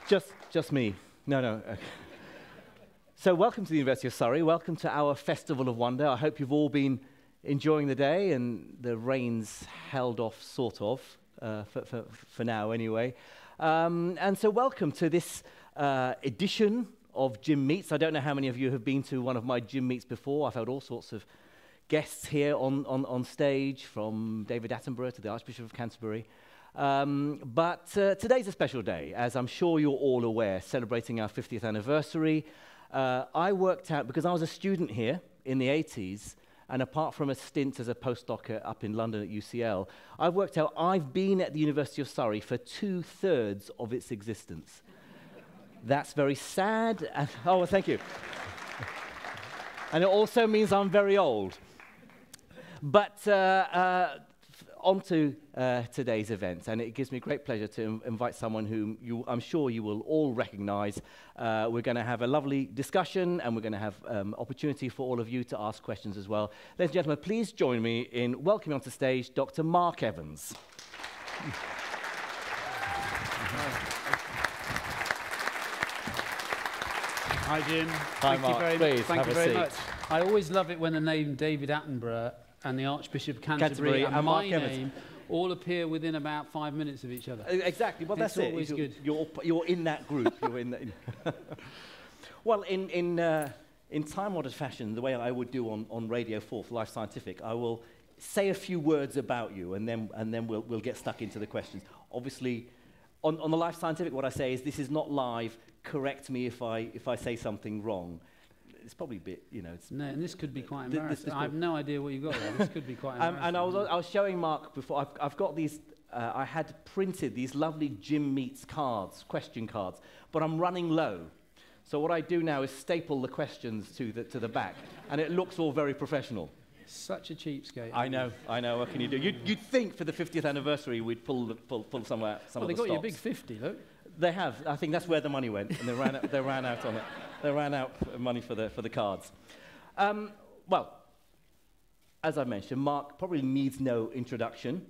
Just me. No. So welcome to the University of Surrey. Welcome to our Festival of Wonder. I hope you've all been enjoying the day and the rain's held off, sort of, for now anyway. And so welcome to this edition of Jim Meets. I don't know how many of you have been to one of my Jim Meets before. I've had all sorts of guests here on stage, from David Attenborough to the Archbishop of Canterbury. But today's a special day, as I'm sure you're all aware, celebrating our 50th anniversary. I worked out, because I was a student here in the 80s, and apart from a stint as a postdoc up in London at UCL, I've worked out I've been at the University of Surrey for 2/3 of its existence. That's very sad. Oh, well, thank you. And it also means I'm very old. But on to today's event, and it gives me great pleasure to invite someone whom I'm sure you will all recognize. We're going to have a lovely discussion, and we're going to have opportunity for all of you to ask questions as well. Ladies and gentlemen, please join me in welcoming onto stage Dr. Mark Evans. Hi, Jim. Hi, Mark. Thank you very much. I always love it when the name David Attenborough and the Archbishop of Canterbury and my name all appear within about 5 minutes of each other. Exactly. Well, that's it. Always good. You're in that group. Well, in time-ordered fashion, the way I would do on Radio 4 for Life Scientific, I will say a few words about you, and then we'll get stuck into the questions. Obviously, on the Life Scientific, what I say is this is not live. Correct me if I say something wrong. It's probably a bit, No, and this could be quite embarrassing. I have no idea what you've got there. This could be quite embarrassing. And I was showing Mark before. I've got these. I had printed these lovely Jim Meets cards, question cards, but I'm running low. So what I do now is staple the questions to the back, and it looks all very professional. Such a cheapskate. I know. What can you do? You'd think for the 50th anniversary we'd pull somewhere. Well, they got you a big 50, look. They have. I think that's where the money went, and they ran out on it. They ran out of money for the cards. Well, as I mentioned, Mark probably needs no introduction.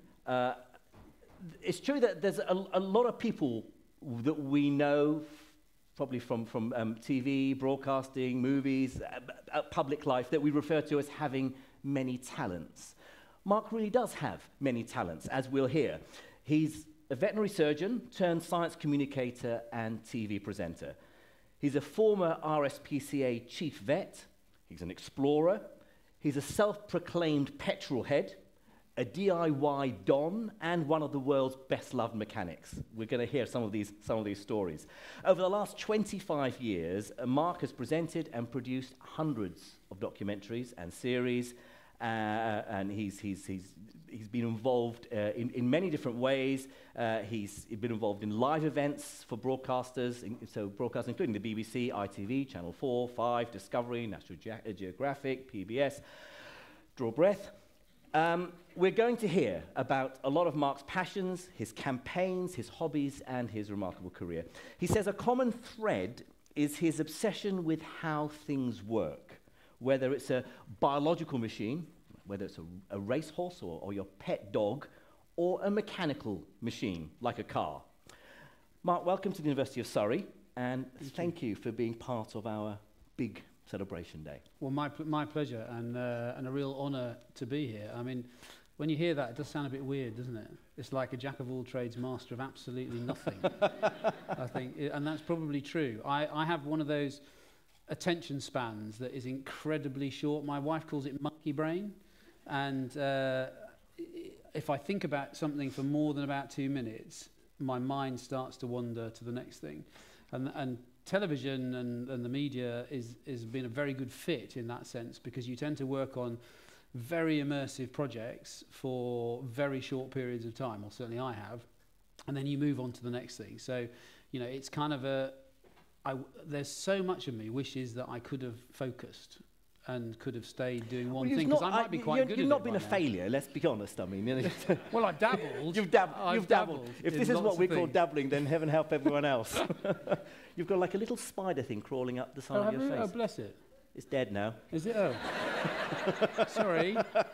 It's true that there's a lot of people that we know, probably from TV, broadcasting, movies, public life, that we refer to as having many talents. Mark really does have many talents, as we'll hear. He's a veterinary surgeon turned science communicator and TV presenter. He's a former RSPCA chief vet. He's an explorer. He's a self-proclaimed petrol-head, a DIY don, and one of the world's best-loved mechanics. We're going to hear some of these stories. Over the last 25 years, Mark has presented and produced hundreds of documentaries and series, and he's been involved in many different ways. He's been involved in live events for broadcasters, broadcasting including the BBC, ITV, Channel 4, 5, Discovery, National Geographic, PBS. Draw breath. We're going to hear about a lot of Mark's passions, his campaigns, his hobbies, and his remarkable career. He says a common thread is his obsession with how things work, whether it's a biological machine, whether it's a racehorse or your pet dog, or a mechanical machine, like a car. Mark, welcome to the University of Surrey, and thank you for being part of our big celebration day. Well, my pleasure, and a real honour to be here. I mean, when you hear that, it does sound a bit weird, doesn't it? It's like a jack of all trades, master of absolutely nothing. I think, and that's probably true. I have one of those attention spans that is incredibly short. My wife calls it monkey brain, and if I think about something for more than about 2 minutes, my mind starts to wander to the next thing. And television and the media has been a very good fit in that sense, because you tend to work on very immersive projects for very short periods of time, or certainly I have, and then you move on to the next thing. So, it's kind of there's so much of me wishes that I could have focused and could have stayed doing one thing, because I might be quite good at it. You've not been a failure, let's be honest. I mean, well, I've dabbled. You've dabbled. If this is what we call dabbling, then heaven help everyone else. You've got like a little spider thing crawling up the side of your face. Oh, bless it. It's dead now. Is it? Oh. Sorry.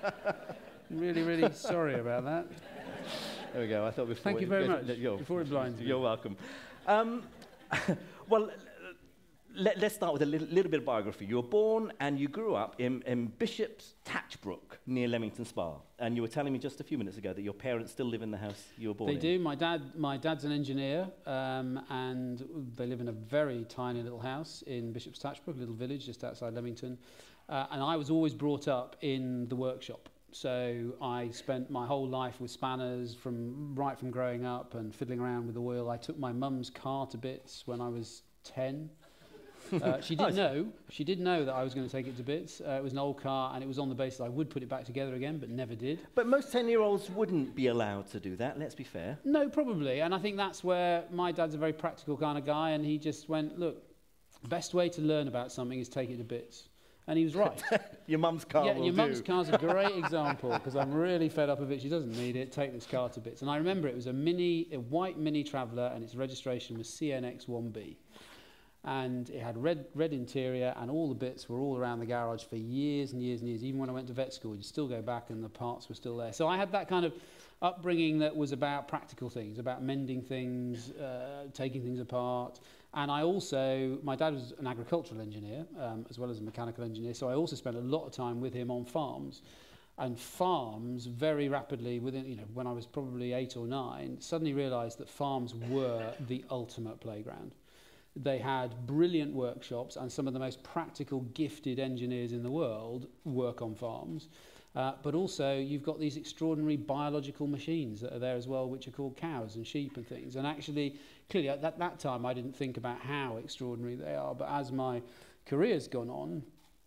Really, really sorry about that. There we go. I thought before. Thank you very much. Before it blinds me. You're welcome. Well, let's start with a little bit of biography. You were born and you grew up in Bishop's Tatchbrook, near Leamington Spa. And you were telling me just a few minutes ago that your parents still live in the house you were born in. They do. My dad's an engineer, and they live in a very tiny little house in Bishop's Tatchbrook, a little village just outside Leamington. And I was always brought up in the workshop. So I spent my whole life with spanners right from growing up and fiddling around with oil. I took my mum's car to bits when I was 10. She did know that I was going to take it to bits. It was an old car, and it was on the basis I would put it back together again, but never did. But most 10-year-olds wouldn't be allowed to do that, let's be fair. No, probably. And I think that's where my dad's a very practical kind of guy, and he just went, look, best way to learn about something is take it to bits. And he was right. Your mum's car will do. Yeah, your mum's car's a great example, because I'm really fed up of it. She doesn't need it. Take this car to bits. And I remember it was a white Mini Traveller, and its registration was CNX1B. And it had red interior, and all the bits were all around the garage for years and years and years. Even when I went to vet school, you'd still go back and the parts were still there. So I had that kind of upbringing that was about practical things, about mending things, taking things apart. And my dad was an agricultural engineer, as well as a mechanical engineer, so I also spent a lot of time with him on farms. And farms, very rapidly, when I was probably 8 or 9, suddenly realised that farms were the ultimate playground. They had brilliant workshops, and some of the most practical, gifted engineers in the world work on farms. But also, you've got these extraordinary biological machines that are there as well, which are called cows and sheep and things. And actually, clearly, at that time, I didn't think about how extraordinary they are. But as my career's gone on,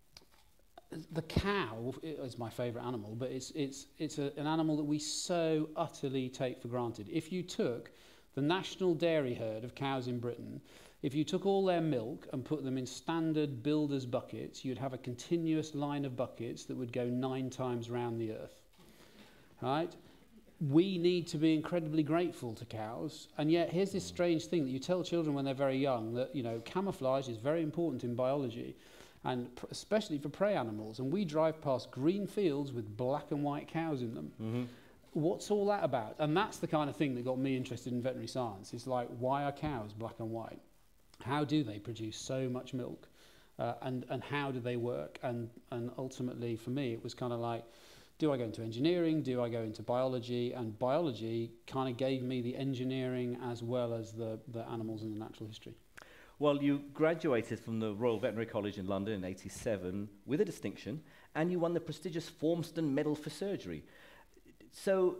the cow is my favourite animal, but it's an animal that we so utterly take for granted. If you took the national dairy herd of cows in Britain, if you took all their milk and put them in standard builder's buckets, you'd have a continuous line of buckets that would go 9 times round the earth. Right? We need to be incredibly grateful to cows, and yet here's this strange thing that you tell children when they're very young, that camouflage is very important in biology, and especially for prey animals. And we drive past green fields with black and white cows in them. Mm-hmm. What's all that about? And that's the kind of thing that got me interested in veterinary science. It's like, why are cows black and white? How do they produce so much milk? And how do they work? And ultimately, for me, it was kind of like, do I go into engineering? Do I go into biology? And biology kind of gave me the engineering as well as the animals and the natural history. Well, you graduated from the Royal Veterinary College in London in '87 with a distinction, and you won the prestigious Formston Medal for Surgery. So,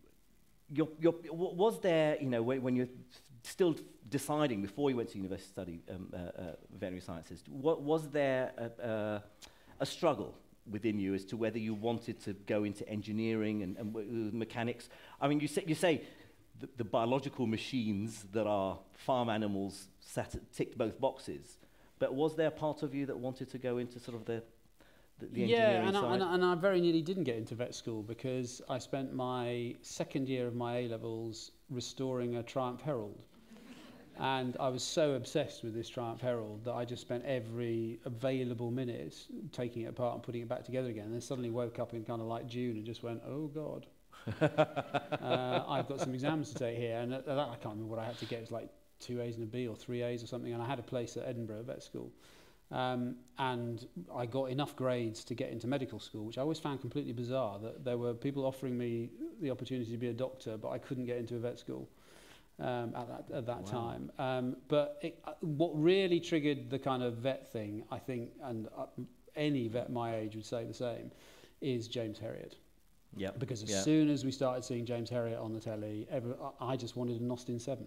was there, when you're still deciding before you went to university to study veterinary sciences, was there a struggle within you as to whether you wanted to go into engineering and mechanics? I mean, you say the biological machines that are farm animals ticked both boxes, but was there a part of you that wanted to go into sort of the engineering side? And I very nearly didn't get into vet school, because I spent my second year of my A-levels restoring a Triumph Herald. And I was so obsessed with this Triumph Herald that I just spent every available minute taking it apart and putting it back together again. And then suddenly woke up in kind of like June and just went, oh, God. I've got some exams to take here. And I can't remember what I had to get. It was like 2 A's and a B or 3 A's or something. And I had a place at Edinburgh vet school. And I got enough grades to get into medical school, which I always found completely bizarre, that there were people offering me the opportunity to be a doctor, but I couldn't get into a vet school at that time. But what really triggered the kind of vet thing, I think, and any vet my age would say the same, is James Herriot. Yep. Because as soon as we started seeing James Herriot on the telly, I just wanted an Austin 7.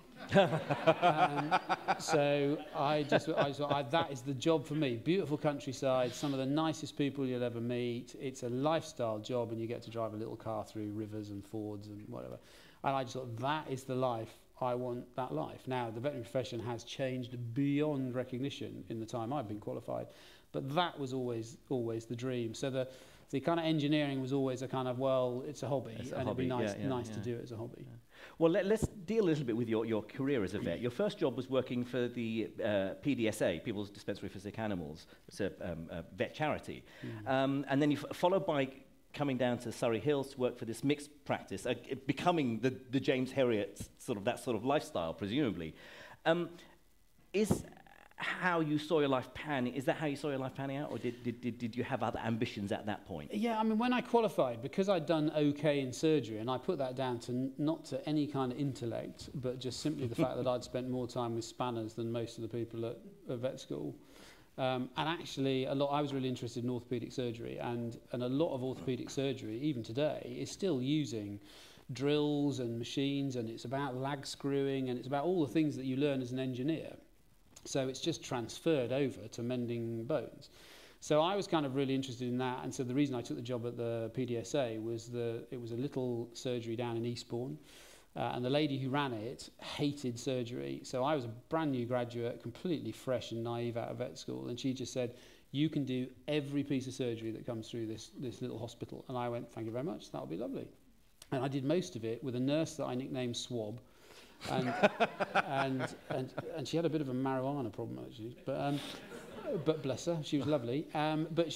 So that is the job for me. Beautiful countryside, some of the nicest people you'll ever meet. It's a lifestyle job, and you get to drive a little car through rivers and fords and whatever. And I just thought, that is the life. I want that life. Now, the veterinary profession has changed beyond recognition in the time I've been qualified, but that was always the dream. So the kind of engineering was always a kind of, well, it's a hobby, it'd be nice to do it as a hobby. Yeah. Well, let's deal a little bit with your career as a vet. Your first job was working for the PDSA, People's Dispensary for Sick Animals. It's a vet charity. Mm. And then you followed by coming down to Surrey Hills to work for this mixed practice, becoming the James Herriot that sort of lifestyle, presumably. is how you saw your life panning? Is that how you saw your life panning out, or did you have other ambitions at that point? Yeah, I mean, when I qualified, because I'd done okay in surgery, and I put that down to not to any kind of intellect, but just simply the fact that I'd spent more time with spanners than most of the people at vet school. And actually, I was really interested in orthopaedic surgery, and a lot of orthopaedic surgery, even today, is still using drills and machines, and it's about lag screwing, and it's about all the things that you learn as an engineer. So it's just transferred over to mending bones. So I was kind of really interested in that, and so the reason I took the job at the PDSA was it was a little surgery down in Eastbourne, and the lady who ran it hated surgery. So I was a brand new graduate, completely fresh and naive out of vet school, and she just said, you can do every piece of surgery that comes through this little hospital. And I went, thank you very much, that'll be lovely. And I did most of it with a nurse that I nicknamed Swab. And she had a bit of a marijuana problem, actually, but bless her, she was lovely. But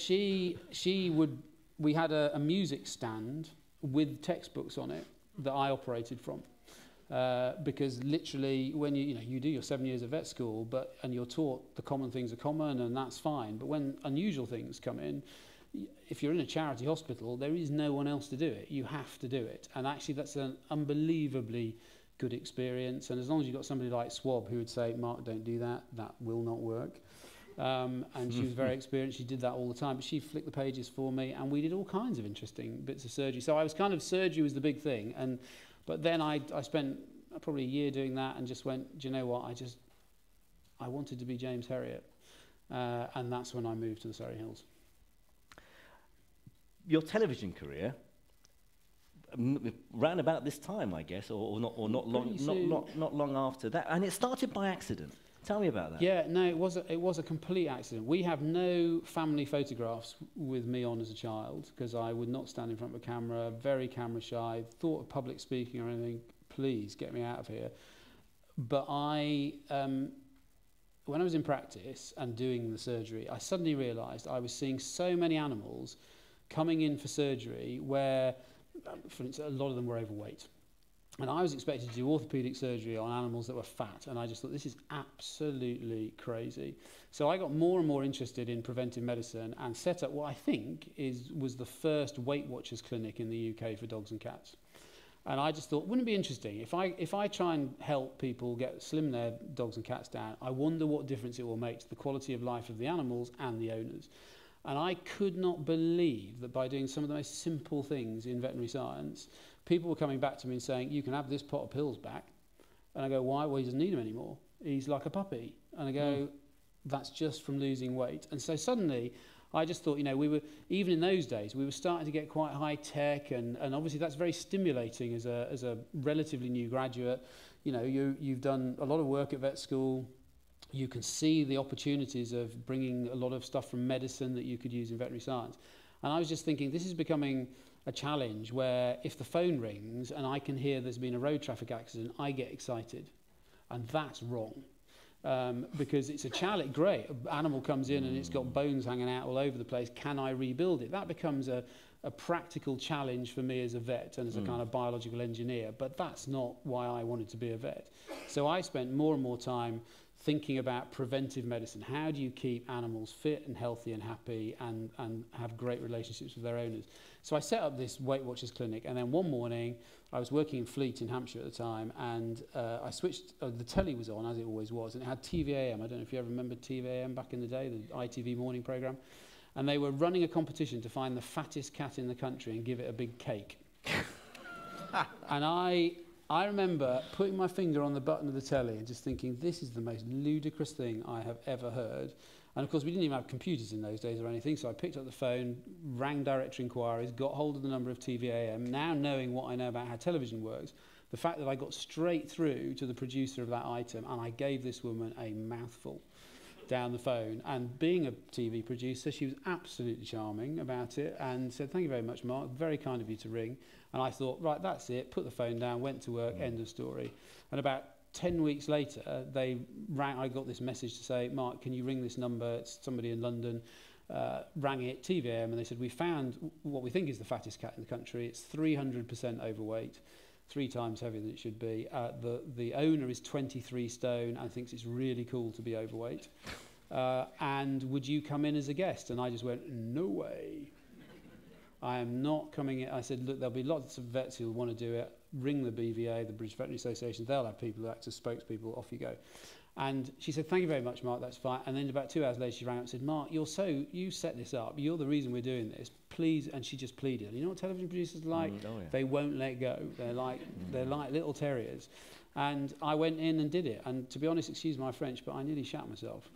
we had a music stand with textbooks on it that I operated from, because literally when you do your 7 years of vet school, and you're taught the common things are common, and that's fine, but when unusual things come in, if you're in a charity hospital, there is no one else to do it. You have to do it, and actually that's an unbelievably good experience. And as long as you've got somebody like Swab who would say, Mark, don't do that, that will not work. And she was very experienced, she did that all the time, but she flicked the pages for me, and we did all kinds of interesting bits of surgery. So I was kind of, surgery was the big thing, but then I spent probably a year doing that and just went, do you know what, I wanted to be James Herriot, and that's when I moved to the Surrey Hills. Your television career ran about this time, I guess, or not long after that, and it started by accident. Tell me about that. Yeah, no, it was a complete accident. We have no family photographs with me on as a child, because I would not stand in front of a camera, very camera shy, thought of public speaking or anything, please get me out of here. But when I was in practice and doing the surgery, I suddenly realised I was seeing so many animals coming in for surgery where, for instance, a lot of them were overweight. And I was expected to do orthopaedic surgery on animals that were fat, and I just thought, this is absolutely crazy. So I got more and more interested in preventive medicine and set up what I think was the first Weight Watchers clinic in the UK for dogs and cats. And I just thought, wouldn't it be interesting if I try and help people slim their dogs and cats down, I wonder what difference it will make to the quality of life of the animals and the owners. And I could not believe that by doing some of the most simple things in veterinary science, people were coming back to me and saying, you can have this pot of pills back. And I go, why? Well, he doesn't need them anymore. He's like a puppy. And I go, that's just from losing weight. And so suddenly, I just thought, we were, even in those days, we were starting to get quite high tech, and obviously that's very stimulating as a relatively new graduate. You've done a lot of work at vet school. You can see the opportunities of bringing a lot of stuff from medicine that you could use in veterinary science. And I was just thinking, this is becoming a challenge where if the phone rings and I can hear there's been a road traffic accident, I get excited. And that's wrong. Because it's a challenge. Great, an animal comes in and it's got bones hanging out all over the place. Can I rebuild it? That becomes a practical challenge for me as a vet and as a kind of biological engineer. But that's not why I wanted to be a vet. So I spent more and more time thinking about preventive medicine. How do you keep animals fit and healthy and happy and have great relationships with their owners? So I set up this Weight Watchers clinic, and then one morning I was working in Fleet in Hampshire at the time, and I switched, the telly was on, as it always was, and it had TVAM. I don't know if you ever remember TVAM back in the day, the ITV morning programme. And they were running a competition to find the fattest cat in the country and give it a big cake. And I remember putting my finger on the button of the telly and just thinking, this is the most ludicrous thing I have ever heard. And of course, we didn't even have computers in those days or anything, so I picked up the phone, rang direct inquiries, got hold of the number of TVAM. Now knowing what I know about how television works, the fact that I got straight through to the producer of that item, and I gave this woman a mouthful down the phone. And being a TV producer, she was absolutely charming about it and said, thank you very much, Mark, very kind of you to ring. And I thought, right, that's it, put the phone down, went to work, end of story. And about 10 weeks later, they rang. I got this message to say, Mark, can you ring this number? It's somebody in London. Rang it, TVM, and they said, we found what we think is the fattest cat in the country. It's 300% overweight. 3 times heavier than it should be. The owner is 23 stone and thinks it's really cool to be overweight. And would you come in as a guest? And I just went, no way. I am not coming in. I said, look, there'll be lots of vets who will want to do it. Ring the BVA, the British Veterinary Association. They'll have people who act as spokespeople. Off you go. And she said, thank you very much, Mark, that's fine. And then about 2 hours later, she rang up and said, Mark, you set this up. You're the reason we're doing this. Please. And she just pleaded. You know what television producers are like? Oh, yeah. They won't let go. They're like little terriers. And I went in and did it. And to be honest, excuse my French, but I nearly shat myself.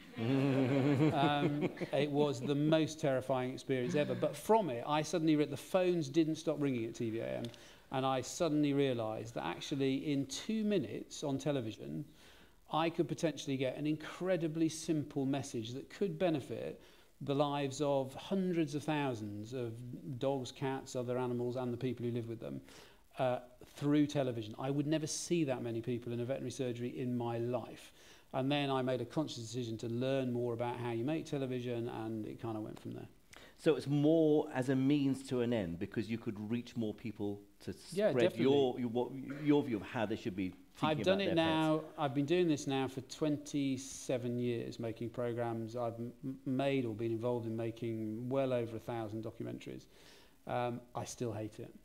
It was the most terrifying experience ever. But from it, I suddenly the phones didn't stop ringing at TVAM. And I suddenly realised that actually in 2 minutes on television, I could potentially get an incredibly simple message that could benefit the lives of hundreds of thousands of dogs, cats, other animals, and the people who live with them through television. I would never see that many people in a veterinary surgery in my life. And then I made a conscious decision to learn more about how you make television, and it kind of went from there. So it's more as a means to an end, because you could reach more people to spread your view of how they should be thinking I've done about it their now. pets. I've been doing this now for 27 years, making programs. I've made or been involved in making well over 1,000 documentaries. I still hate it.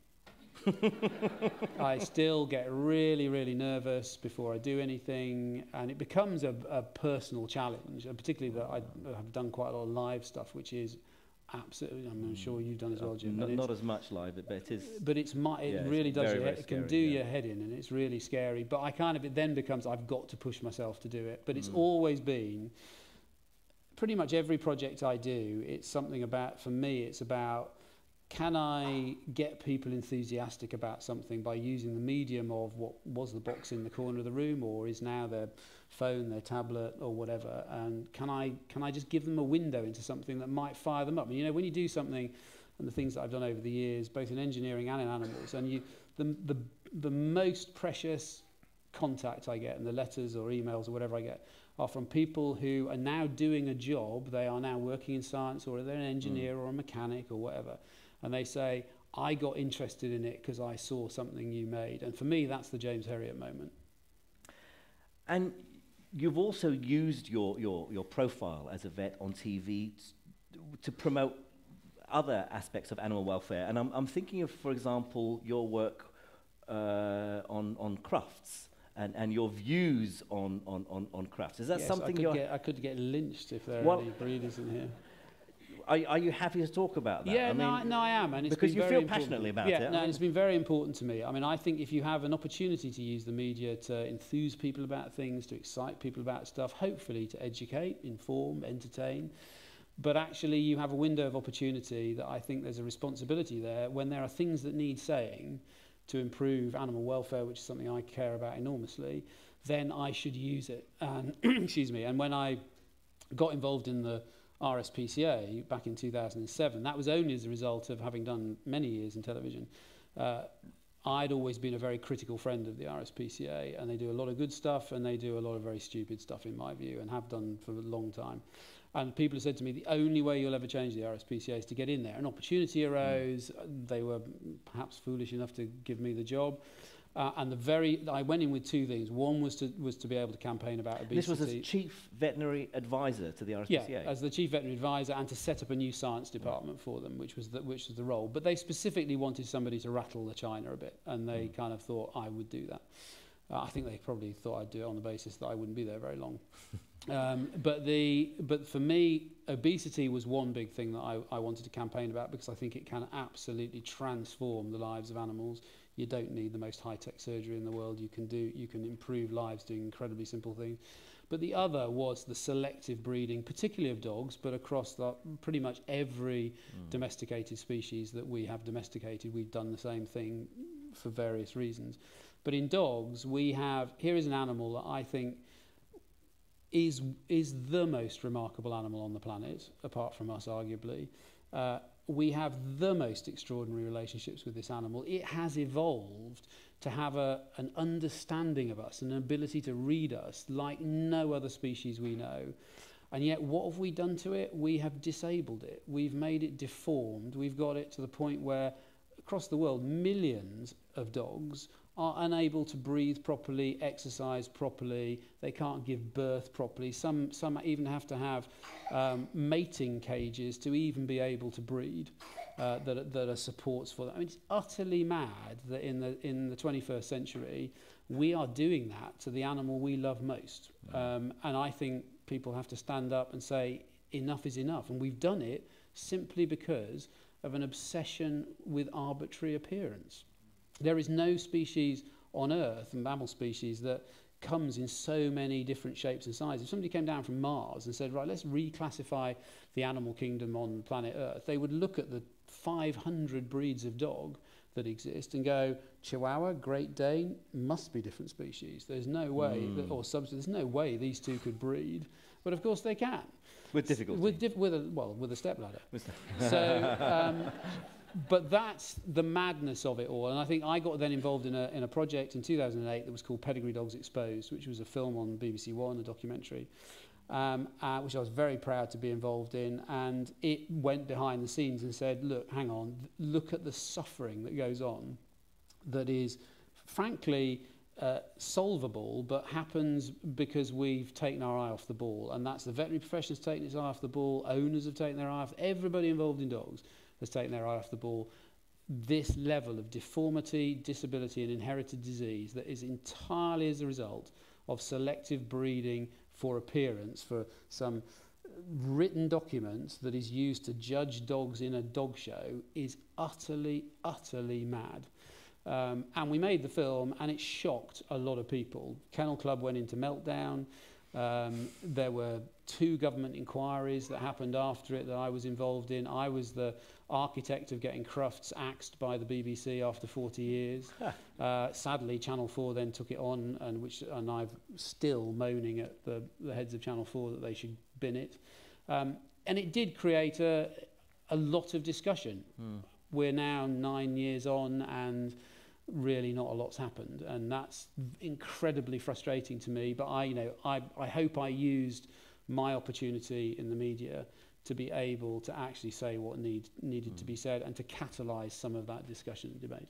I still get really, really nervous before I do anything, and it becomes a personal challenge, and particularly that I have done quite a lot of live stuff, which is absolutely, I'm sure you've done as well, Jim. Not as much live, but it is. But it really does. It can do your head in, and it's really scary. But it then becomes, I've got to push myself to do it. But it's always been, pretty much every project I do, it's something about, for me, it's about, can I get people enthusiastic about something by using the medium of what was the box in the corner of the room, or is now their phone, their tablet, or whatever, and can I just give them a window into something that might fire them up? And you know, when you do something, and the things that I've done over the years, both in engineering and in animals, and the most precious contact I get, and the letters or emails or whatever I get, are from people who are now doing a job. They are now working in science, or they're an engineer or a mechanic or whatever. And they say, I got interested in it because I saw something you made. And for me, that's the James Herriot moment. And you've also used your profile as a vet on TV to promote other aspects of animal welfare. And I'm thinking of, for example, your work on crafts and your views on crafts. Is that something I could get lynched if there are any breeders in here. Are you happy to talk about that? Yeah, I am. And it's because been you very feel passionately about it. it. No, it's been very important to me. I mean, I think if you have an opportunity to use the media to enthuse people about things, to excite people about stuff, hopefully to educate, inform, entertain, but actually you have a window of opportunity that I think there's a responsibility there when there are things that need saying to improve animal welfare, which is something I care about enormously, then I should use it. And excuse me. And when I got involved in the RSPCA back in 2007, that was only as a result of having done many years in television. I'd always been a very critical friend of the RSPCA, and they do a lot of good stuff and they do a lot of very stupid stuff in my view, and have done for a long time. And people have said to me, the only way you'll ever change the RSPCA is to get in there. An opportunity arose. They were perhaps foolish enough to give me the job. I went in with 2 things. One was to be able to campaign about obesity. This was as chief veterinary advisor to the RSPCA. Yeah, as the chief veterinary advisor, and to set up a new science department for them, which was the role. But they specifically wanted somebody to rattle the china a bit, and they kind of thought I would do that. I think they probably thought I'd do it on the basis that I wouldn't be there very long. But for me, obesity was one big thing that I wanted to campaign about, because I think it can absolutely transform the lives of animals. You don't need the most high-tech surgery in the world. You can improve lives doing incredibly simple things. But the other was the selective breeding, particularly of dogs, but across pretty much every domesticated species that we have domesticated, we've done the same thing for various reasons. But in dogs, here is an animal that I think is the most remarkable animal on the planet, apart from us, arguably. We have the most extraordinary relationships with this animal. It has evolved to have an understanding of us, an ability to read us like no other species we know. And yet, what have we done to it? We have disabled it. We've made it deformed. We've got it to the point where, across the world, millions of dogs are unable to breathe properly, exercise properly. They can't give birth properly. Some even have to have mating cages to even be able to breed. That are supports for that. I mean, it's utterly mad that in the 21st century we are doing that to the animal we love most. And I think people have to stand up and say enough is enough. And we've done it simply because of an obsession with arbitrary appearance. There is no species on Earth, mammal species, that comes in so many different shapes and sizes. If somebody came down from Mars and said, right, let's reclassify the animal kingdom on planet Earth, they would look at the 500 breeds of dog that exist and go, Chihuahua, Great Dane, must be different species. There's no way, there's no way these two could breed. But of course they can. With difficulty. With a stepladder. So, but that's the madness of it all. And I think I got then involved in a project in 2008 that was called Pedigree Dogs Exposed, which was a film on BBC One, a documentary, which I was very proud to be involved in. And it went behind the scenes and said, look, hang on, look at the suffering that goes on that is, frankly, solvable, but happens because we've taken our eye off the ball. And that's the veterinary profession has taken its eye off the ball, owners have taken their eye off, everybody involved in dogs has taken their eye off the ball. This level of deformity, disability and inherited disease that is entirely as a result of selective breeding for appearance, for some written documents that is used to judge dogs in a dog show, is utterly, utterly mad. And we made the film and it shocked a lot of people. Kennel Club went into meltdown. There were 2 government inquiries that happened after it that I was involved in. I was the architect of getting Crufts axed by the BBC after 40 years. Sadly, Channel 4 then took it on, and I'm still moaning at the heads of Channel 4 that they should bin it. And it did create a lot of discussion. We're now 9 years on and really not a lot's happened, and that's incredibly frustrating to me. But I hope I used my opportunity in the media to be able to actually say what needed to be said and to catalyse some of that discussion and debate.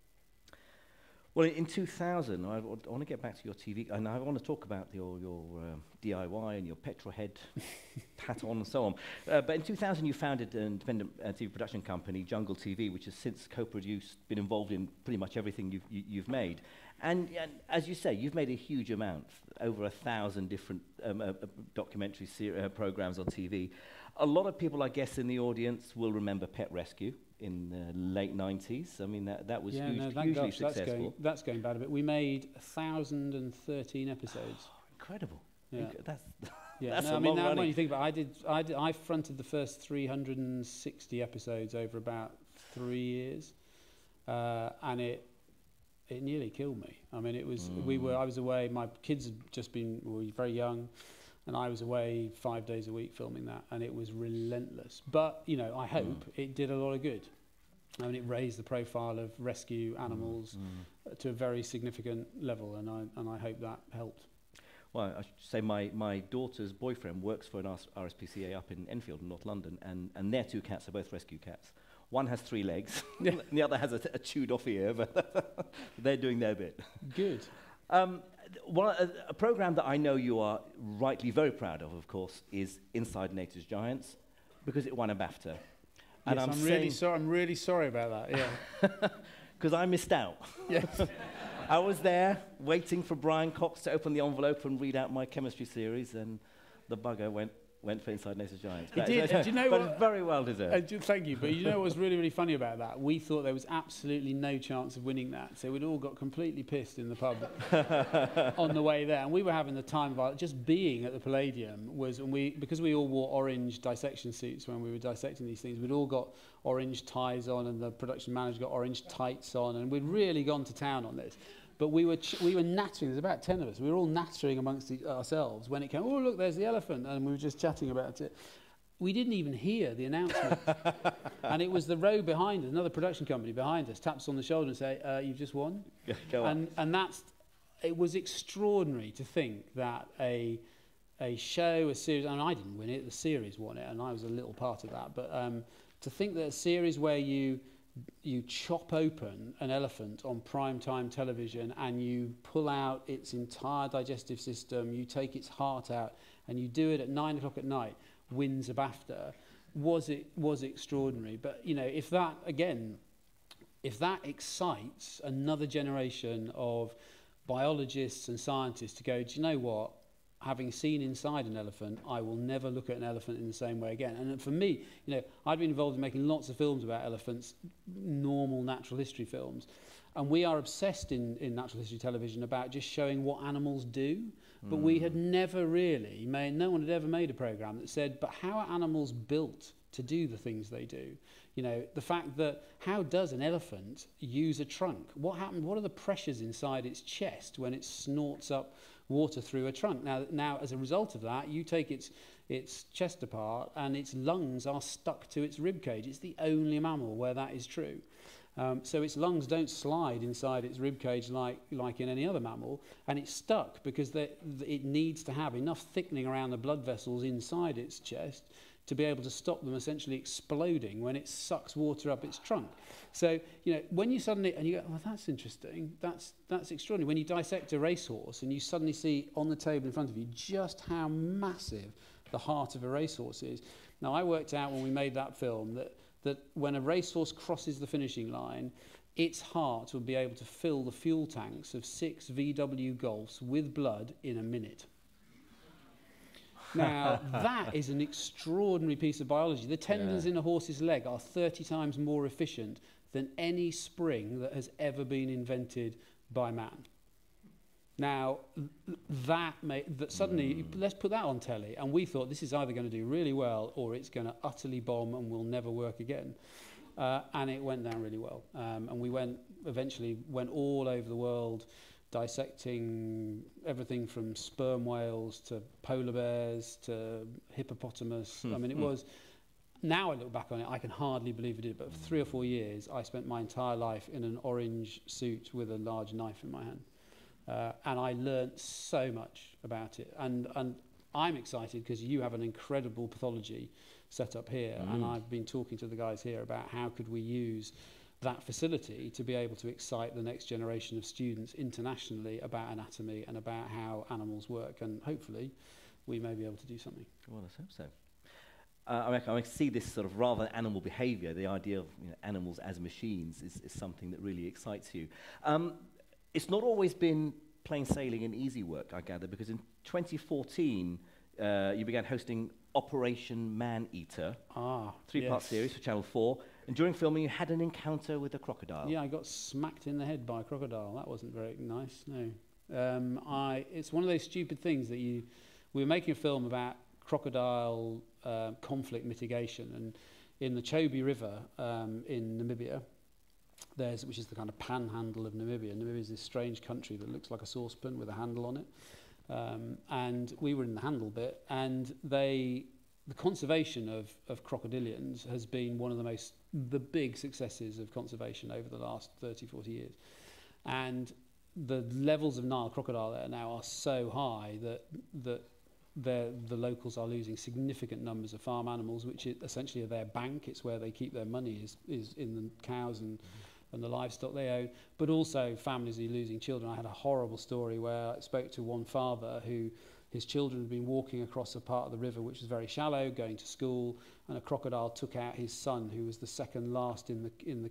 Well, in 2000, I want to get back to your TV, and I want to talk about your DIY and your petrol-head hat on and so on. But in 2000, you founded an independent TV production company, Jungle TV, which has since co-produced, been involved in pretty much everything you've made. And as you say, you've made a huge amount, over 1,000 different documentary programs on TV. A lot of people, I guess, in the audience will remember Pet Rescue in the late 90s. I mean, that was hugely successful. That's going bad a bit. We made 1,013 episodes. Oh, incredible. Yeah. That's I mean, now when you think about it, I fronted the first 360 episodes over about 3 years, and it nearly killed me. I mean, it was I was away. My kids had just been very young, and I was away 5 days a week filming that, and it was relentless. But I hope it did a lot of good. I mean, it raised the profile of rescue animals to a very significant level, and I hope that helped. Well, I should say my daughter's boyfriend works for an RSPCA up in Enfield in North London, and their 2 cats are both rescue cats. One has 3 legs, and the other has a chewed off ear, but they're doing their bit. Good. A program that I know you are rightly very proud of course, is Inside Nature's Giants, because it won a BAFTA. And yes, I'm really sorry about that. Yeah, because I missed out. Yes. I was there waiting for Brian Cox to open the envelope and read out my chemistry series, and the bugger went for Inside Nature's Giants. He did. And do you know what? It's very well deserved. Thank you. But you know what was really, really funny about that? We thought there was absolutely no chance of winning that. So we'd all got completely pissed in the pub on the way there. And we were having the time of our, just being at the Palladium was, and because we all wore orange dissection suits when we were dissecting these things, we'd all got orange ties on, and the production manager got orange tights on, and we'd really gone to town on this. But we were nattering, there's about 10 of us, we were all nattering amongst ourselves when it came, oh, look, there's the elephant, and we were just chatting about it. We didn't even hear the announcement. And it was the row behind us, another production company behind us, taps on the shoulder and say, you've just won. Yeah, go on. And it was extraordinary to think that a show, a series, and I didn't win it, the series won it, and I was a little part of that, but to think that a series where you you chop open an elephant on prime time television and you pull out its entire digestive system, you take its heart out, and you do it at 9 o'clock at night, wins a BAFTA, was extraordinary. But, you know, if that excites another generation of biologists and scientists to go, do you know what? Having seen inside an elephant, I will never look at an elephant in the same way again. And for me, you know, I've been involved in making lots of films about elephants, normal natural history films. And we are obsessed in natural history television about just showing what animals do. But we had never really no one had ever made a program that said, but how are animals built to do the things they do? You know, the fact that, how does an elephant use a trunk? What are the pressures inside its chest when it snorts up water through a trunk? Now, as a result of that, you take its chest apart and its lungs are stuck to its rib cage. It's the only mammal where that is true. So its lungs don't slide inside its rib cage like in any other mammal, and it's stuck because it needs to have enough thickening around the blood vessels inside its chest to be able to stop them essentially exploding when it sucks water up its trunk. So, you know, when you suddenly, and you go, oh, that's interesting, that's extraordinary. When you dissect a racehorse and you suddenly see on the table in front of you just how massive the heart of a racehorse is. Now, I worked out when we made that film that when a racehorse crosses the finishing line, its heart will be able to fill the fuel tanks of 6 VW Golfs with blood in a minute. Now, that is an extraordinary piece of biology. The tendons in a horse's leg are 30 times more efficient than any spring that has ever been invented by man. Now, that suddenly, let's put that on telly. And we thought this is either going to do really well or it's going to utterly bomb and will never work again. And it went down really well. And we eventually went all over the world, dissecting everything from sperm whales to polar bears to hippopotamus. I mean, it was, now I look back on it, I can hardly believe we did it, but for 3 or 4 years, I spent my entire life in an orange suit with a large knife in my hand. And I learnt so much about it. And I'm excited because you have an incredible pathology set up here. And I've been talking to the guys here about how could we use that facility to be able to excite the next generation of students internationally about anatomy and about how animals work, and hopefully we may be able to do something. Well, let's hope so. I see this sort of rather than animal behaviour, the idea of animals as machines is something that really excites you. It's not always been plain sailing and easy work, I gather, because in 2014 you began hosting Operation Man-Eater, three-part series for Channel 4. And during filming, you had an encounter with a crocodile. Yeah, I got smacked in the head by a crocodile. That wasn't very nice, no. It's one of those stupid things that we were making a film about crocodile conflict mitigation. And in the Chobe River in Namibia, which is the kind of panhandle of Namibia. Namibia is this strange country that looks like a saucepan with a handle on it. And we were in the handle bit, and the conservation of crocodilians has been one of the big successes of conservation over the last 30, 40 years. And the levels of Nile crocodile there now are so high that the locals are losing significant numbers of farm animals, which essentially are their bank. It's where they keep their money, is in the cows and the livestock they own, but also families are losing children. I had a horrible story where I spoke to one father who his children had been walking across a part of the river which was very shallow, going to school, and a crocodile took out his son, who was the second last in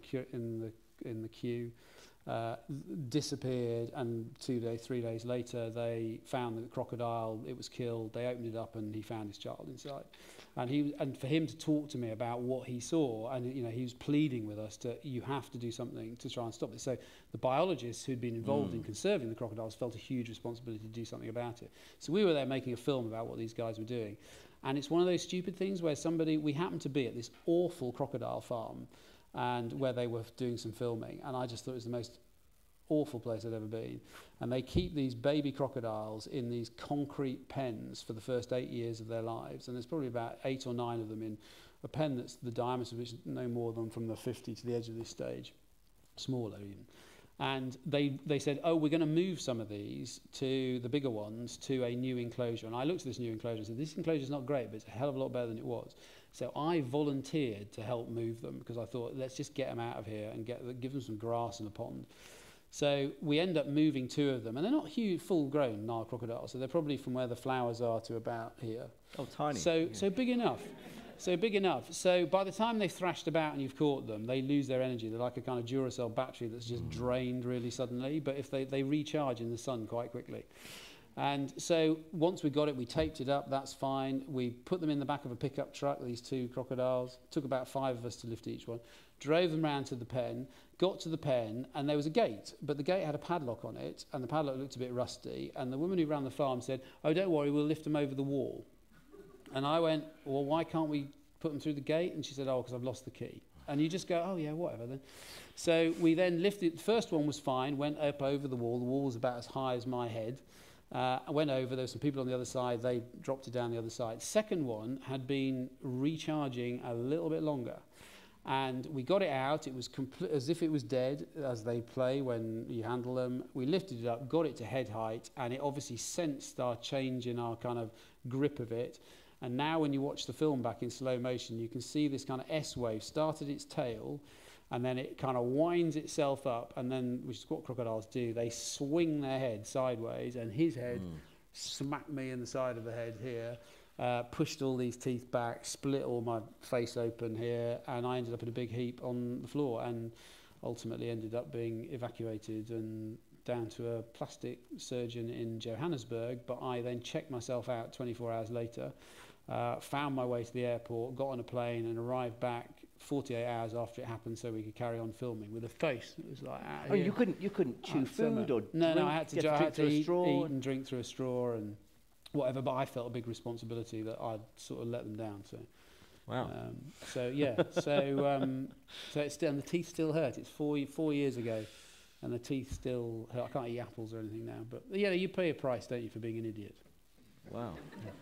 the queue, disappeared, and 3 days later they found the crocodile. It was killed. They opened it up and he found his child inside. And for him to talk to me about what he saw, and he was pleading with us you have to do something to try and stop this. So the biologists who'd been involved in conserving the crocodiles felt a huge responsibility to do something about it. So we were there making a film about what these guys were doing. And it's one of those stupid things where we happened to be at this awful crocodile farm, and where they were doing some filming, and I just thought it was the most awful place I'd ever been. And they keep these baby crocodiles in these concrete pens for the first 8 years of their lives, and there's probably about 8 or 9 of them in a pen that's the diameter of which is no more than from the 50 to the edge of this stage, smaller even. And they said, oh, we're going to move some of these to the bigger ones to a new enclosure. And I looked at this new enclosure and said, this enclosure is not great, but it's a hell of a lot better than it was. So I volunteered to help move them because I thought, let's just get them out of here and give them some grass and a pond. So we end up moving 2 of them. And they're not huge, full-grown Nile crocodiles. So they're probably from where the flowers are to about here. Oh, tiny. So big enough. So big enough. So by the time they've thrashed about and you've caught them, they lose their energy. They're like a kind of Duracell battery that's just drained really suddenly. But if they recharge in the sun quite quickly. And so once we got it, we taped it up. That's fine. We put them in the back of a pickup truck, these 2 crocodiles. Took about 5 of us to lift each one. Drove them round to the pen. Got to the pen, and there was a gate. But the gate had a padlock on it, and the padlock looked a bit rusty. And the woman who ran the farm said, oh, don't worry, we'll lift them over the wall. And I went, well, why can't we put them through the gate? And she said, oh, because I've lost the key. And you just go, oh, yeah, whatever then. So we then lifted. The first one was fine, went up over the wall. The wall was about as high as my head. I went over. There were some people on the other side. They dropped it down the other side. Second one had been recharging a little bit longer. And we got it out. It was as if it was dead, as they play when you handle them. We lifted it up, got it to head height, and it obviously sensed our change in our kind of grip of it. And now when you watch the film back in slow motion, you can see this kind of S-wave start at its tail, and then it kind of winds itself up, and then, which is what crocodiles do, they swing their head sideways, and his head smacked me in the side of the head here, pushed all these teeth back, split all my face open here, and I ended up in a big heap on the floor, and ultimately ended up being evacuated and down to a plastic surgeon in Johannesburg. But I then checked myself out 24 hours later, found my way to the airport, got on a plane and arrived back 48 hours after it happened so we could carry on filming with a face that was like out Oh, here. you couldn't chew food or No, I had to eat and drink through a straw and whatever, but I felt a big responsibility that I'd sort of let them down. So, wow. So it's still, and the teeth still hurt. It's 4 years ago, and the teeth still hurt. I can't eat apples or anything now, but yeah, you pay a price, don't you, for being an idiot? Wow.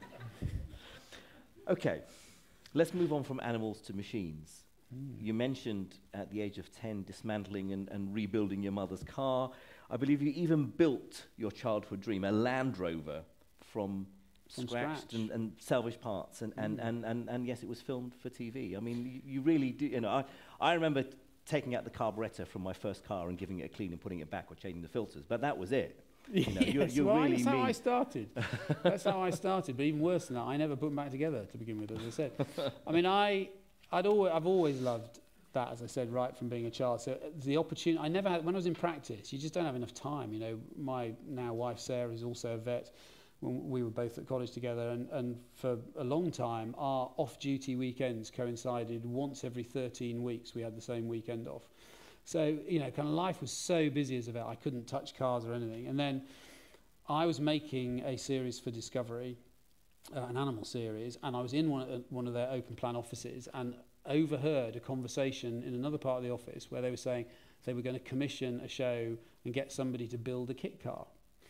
Okay, let's move on from animals to machines. You mentioned at the age of 10 dismantling and rebuilding your mother's car. I believe you even built your childhood dream, a Land Rover, from scratch. And salvaged parts. And yes, it was filmed for TV. I mean, you really do. You know, I remember taking out the carburettor from my first car and giving it a clean and putting it back or changing the filters. But that was it. You know, yes, you're really that's how I started. That's how I started. But even worse than that, I never put them back together to begin with, as I said. I mean, I've always loved that, as I said, right from being a child. So the opportunity, I never had, when I was in practice, you just don't have enough time. You know, my now wife, Sarah, is also a vet. When we were both at college together, and for a long time, our off-duty weekends coincided once every 13 weeks. We had the same weekend off. So, you know, kind of life was so busy as a vet, I couldn't touch cars or anything. And then I was making a series for Discovery, an animal series, and I was in one of their open plan offices and overheard a conversation in another part of the office where they were saying they were going to commission a show and get somebody to build a kit car.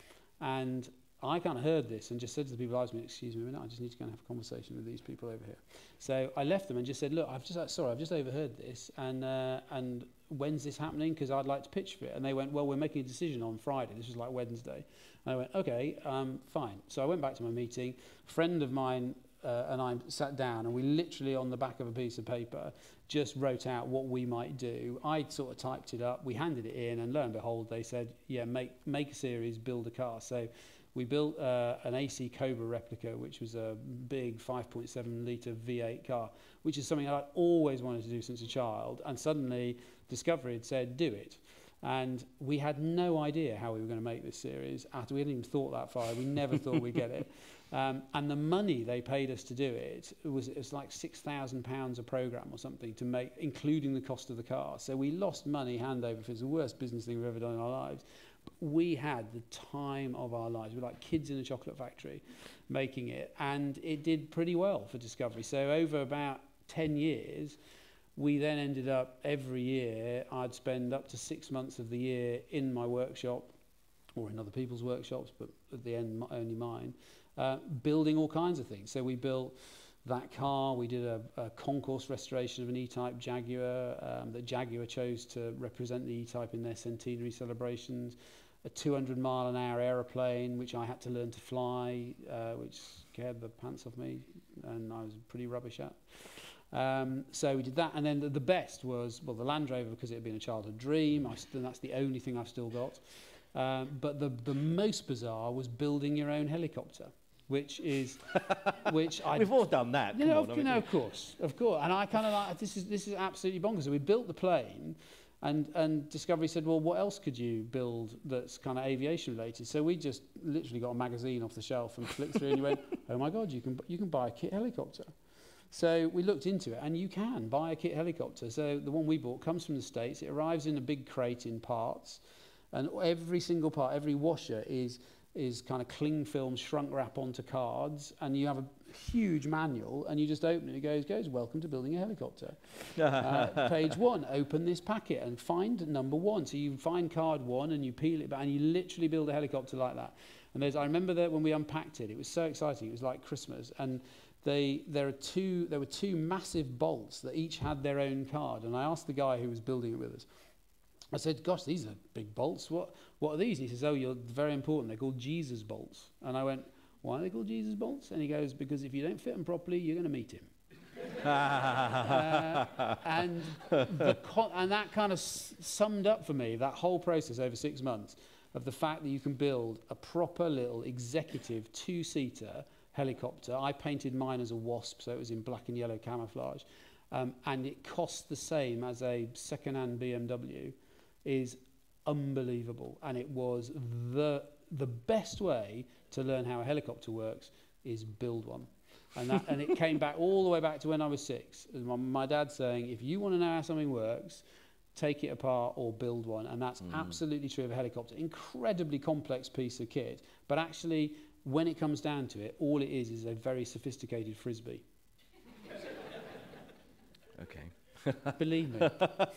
And I kind of heard this and just said to the people I was with, excuse me a minute, I just need to go and have a conversation with these people over here. So I left them and just said, look, I've just overheard this, and when's this happening? Because I'd like to pitch for it. And they went, well, we're making a decision on Friday. This was like Wednesday. And I went, okay, fine. So I went back to my meeting. A friend of mine and I sat down, and we literally on the back of a piece of paper just wrote out what we might do. I sort of typed it up. We handed it in, and lo and behold, they said, yeah, make a series, build a car. So we built an AC Cobra replica, which was a big 5.7 litre V8 car, which is something I'd always wanted to do since a child. And suddenly Discovery had said, do it. And we had no idea how we were going to make this series. We hadn't even thought that far. We never thought we'd get it. And the money they paid us to do it was like £6,000 a programme or something to make, including the cost of the car. So we lost money hand over fist. It was the worst business thing we've ever done in our lives. But we had the time of our lives. We were like kids in a chocolate factory making it. And it did pretty well for Discovery. So over about 10 years, we then ended up every year, I'd spend up to 6 months of the year in my workshop or in other people's workshops, but at the end, only mine, building all kinds of things. So we built that car. We did a concourse restoration of an E-Type Jaguar that Jaguar chose to represent the E-Type in their centenary celebrations. A 200-mile-an-hour aeroplane, which I had to learn to fly, which scared the pants off me, and I was pretty rubbish at. So we did that, and then the best was, well, the Land Rover, because it had been a childhood dream. That's the only thing I've still got. But the most bizarre was building your own helicopter, which We've all done that. Of course. And I kind of like, this is absolutely bonkers. So we built the plane, and Discovery said, well, what else could you build that's kind of aviation related? So we just literally got a magazine off the shelf and flicked through, and you went, oh my God, you can buy a kit helicopter. So we looked into it, and you can buy a kit helicopter. So the one we bought comes from the States. It arrives in a big crate in parts, and every single part, every washer is kind of cling film shrunk wrap onto cards, and you have a huge manual, and you just open it, and it goes, welcome to building a helicopter. Page 1, open this packet and find number 1. So you find card 1 and you peel it back, and you literally build a helicopter like that. And I remember that when we unpacked it, it was so exciting. It was like Christmas. And there were two massive bolts that each had their own card. And I asked the guy who was building it with us, I said, gosh, these are big bolts. What are these? He says, oh, you're very important. They're called Jesus bolts. And I went, why are they called Jesus bolts? And he goes, because if you don't fit them properly, you're going to meet him. And that kind of summed up for me that whole process over 6 months of the fact that you can build a proper little executive 2-seater helicopter. I painted mine as a wasp, so it was in black and yellow camouflage. And it cost the same as a second-hand BMW. Is unbelievable, and it was the best way to learn how a helicopter works is build one, and it came back all the way back to when I was 6. My dad saying, if you want to know how something works, take it apart or build one, and that's absolutely true of a helicopter. Incredibly complex piece of kit, but actually, when it comes down to it, all it is a very sophisticated frisbee. Okay, believe me.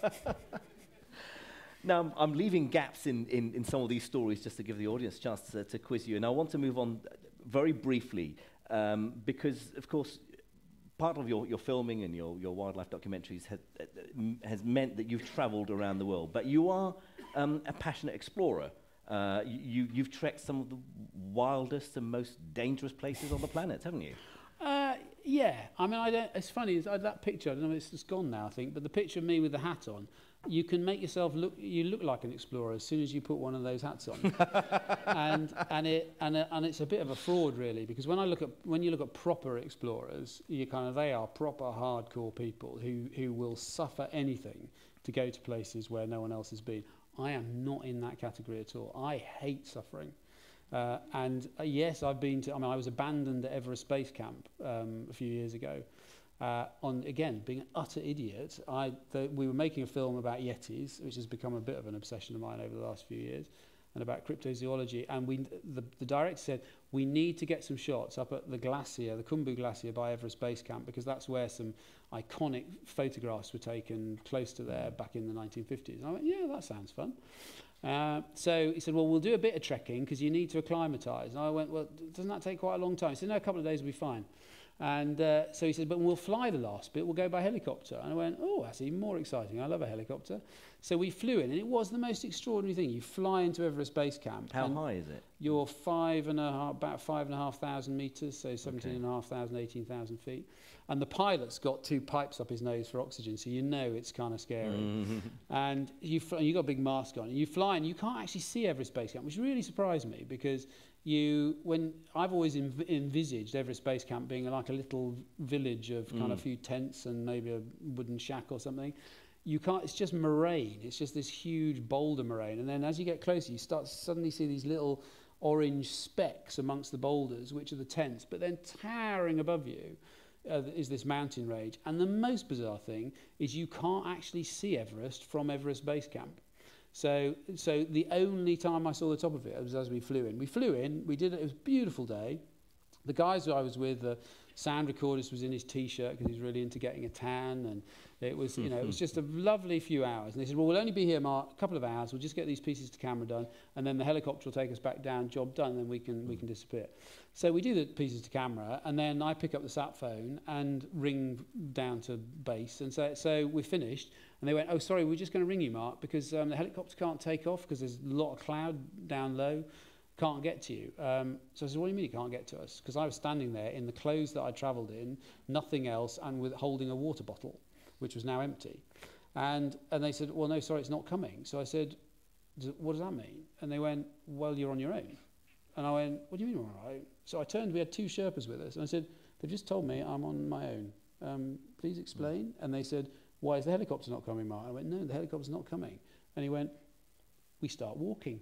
Now, I'm leaving gaps in some of these stories just to give the audience a chance to quiz you. And I want to move on very briefly because, of course, part of your filming and your wildlife documentaries has meant that you've travelled around the world. But you are a passionate explorer. You've trekked some of the wildest and most dangerous places on the planet, haven't you? Yeah. I mean, it's funny. That picture, I don't know, it's just gone now, I think, but the picture of me with the hat on, you can make yourself look like an explorer as soon as you put one of those hats on. and it's a bit of a fraud, really, because when you look at proper explorers, they are proper hardcore people who will suffer anything to go to places where no one else has been. I am not in that category at all. I hate suffering. Yes, I've been to, I was abandoned at Everest Base Camp a few years ago. Again, being an utter idiot, we were making a film about Yetis, which has become a bit of an obsession of mine over the last few years, and about cryptozoology. And the director said, we need to get some shots up at the glacier, the Khumbu Glacier by Everest Base Camp, because that's where some iconic photographs were taken close to there back in the 1950s. And I went, yeah, that sounds fun. So he said, well, we'll do a bit of trekking because you need to acclimatise. And I went, well, doesn't that take quite a long time? He said, no, a couple of days will be fine. And so he said, but we'll fly the last bit, we'll go by helicopter. And I went, oh, that's even more exciting. I love a helicopter. So we flew in, and it was the most extraordinary thing. You fly into Everest Base Camp. How high is it? You're about 5,500 metres, so 17,500, 18,000 feet. And the pilot's got 2 pipes up his nose for oxygen, so you know it's kind of scary. And you got a big mask on, and you fly, and you can't actually see Everest Base Camp, which really surprised me, because when I've always envisaged Everest Base Camp being like a little village of kind of a few tents and maybe a wooden shack or something. You can't. It's just moraine. It's just this huge boulder moraine. And then as you get closer, you start to suddenly see these little orange specks amongst the boulders, which are the tents. But then towering above you is this mountain range. And the most bizarre thing is you can't actually see Everest from Everest Base Camp. So the only time I saw the top of it was as we flew in. We flew in, we did it, it was a beautiful day. The guys who I was with, sound recordist was in his T-shirt because he was really into getting a tan, and it was, you know, it was just a lovely few hours. And they said, well, we'll only be here, Mark, a couple of hours. We'll just get these pieces to camera done, and then the helicopter will take us back down. Job done, and then we can disappear. So we do the pieces to camera, and then I pick up the sat phone and ring down to base and say, so we're finished. And they went, oh, sorry, we're just going to ring you, Mark, because the helicopter can't take off because there's a lot of cloud down low. Can't get to you. So I said, what do you mean you can't get to us? Because I was standing there in the clothes that I travelled in, nothing else, and with holding a water bottle, which was now empty. And they said, well, no, sorry, it's not coming. So I said, what does that mean? And they went, well, you're on your own. And I went, what do you mean we're on our own? So I turned, we had 2 Sherpas with us, and I said, they've just told me I'm on my own. Please explain. And they said, why is the helicopter not coming, Mark? I went, no, the helicopter's not coming. And he went, we start walking.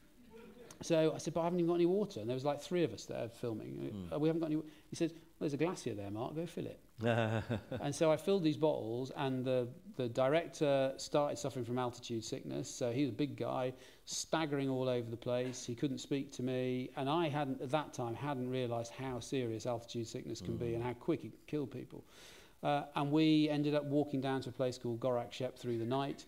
So I said, but I haven't even got any water. And there was like 3 of us there filming. We haven't got any. He said, well, there's a glacier there, Mark, go fill it. And so I filled these bottles, and the director started suffering from altitude sickness. So he was a big guy, staggering all over the place. He couldn't speak to me. And I hadn't, at that time, realised how serious altitude sickness can be and how quick it can kill people. And we ended up walking down to a place called Gorak Shep through the night.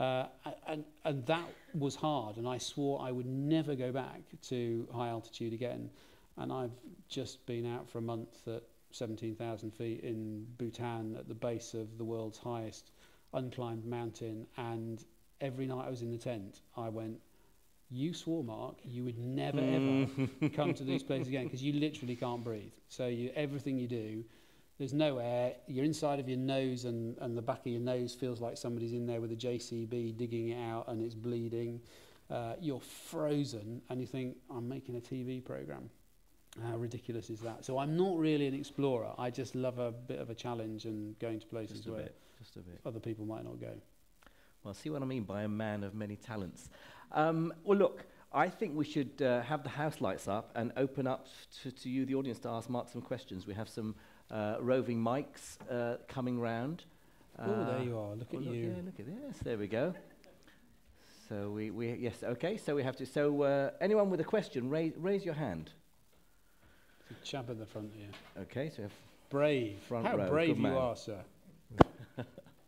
And that was hard, and I swore I would never go back to high altitude again. And I've just been out for a month at 17,000 feet in Bhutan at the base of the world's highest unclimbed mountain, and every night I was in the tent, I went, you swore, Mark, you would never ever come to these places again, because you literally can't breathe. So everything you do, there's no air, you're inside of your nose, and the back of your nose feels like somebody's in there with a JCB digging it out and it's bleeding. You're frozen, and you think, I'm making a TV programme. How ridiculous is that? So I'm not really an explorer. I just love a bit of a challenge and going to places where other people might not go. Well, see what I mean by a man of many talents. Well, look, I think we should have the house lights up and open up to you, the audience, to ask Mark some questions. We have some roving mics coming round. Oh, there you are. Look at you. Yeah, look at this. There we go. So yes, okay. So we have to. So anyone with a question, raise your hand. There's a chap at the front here. Okay, so brave. How row. Brave you are, sir. I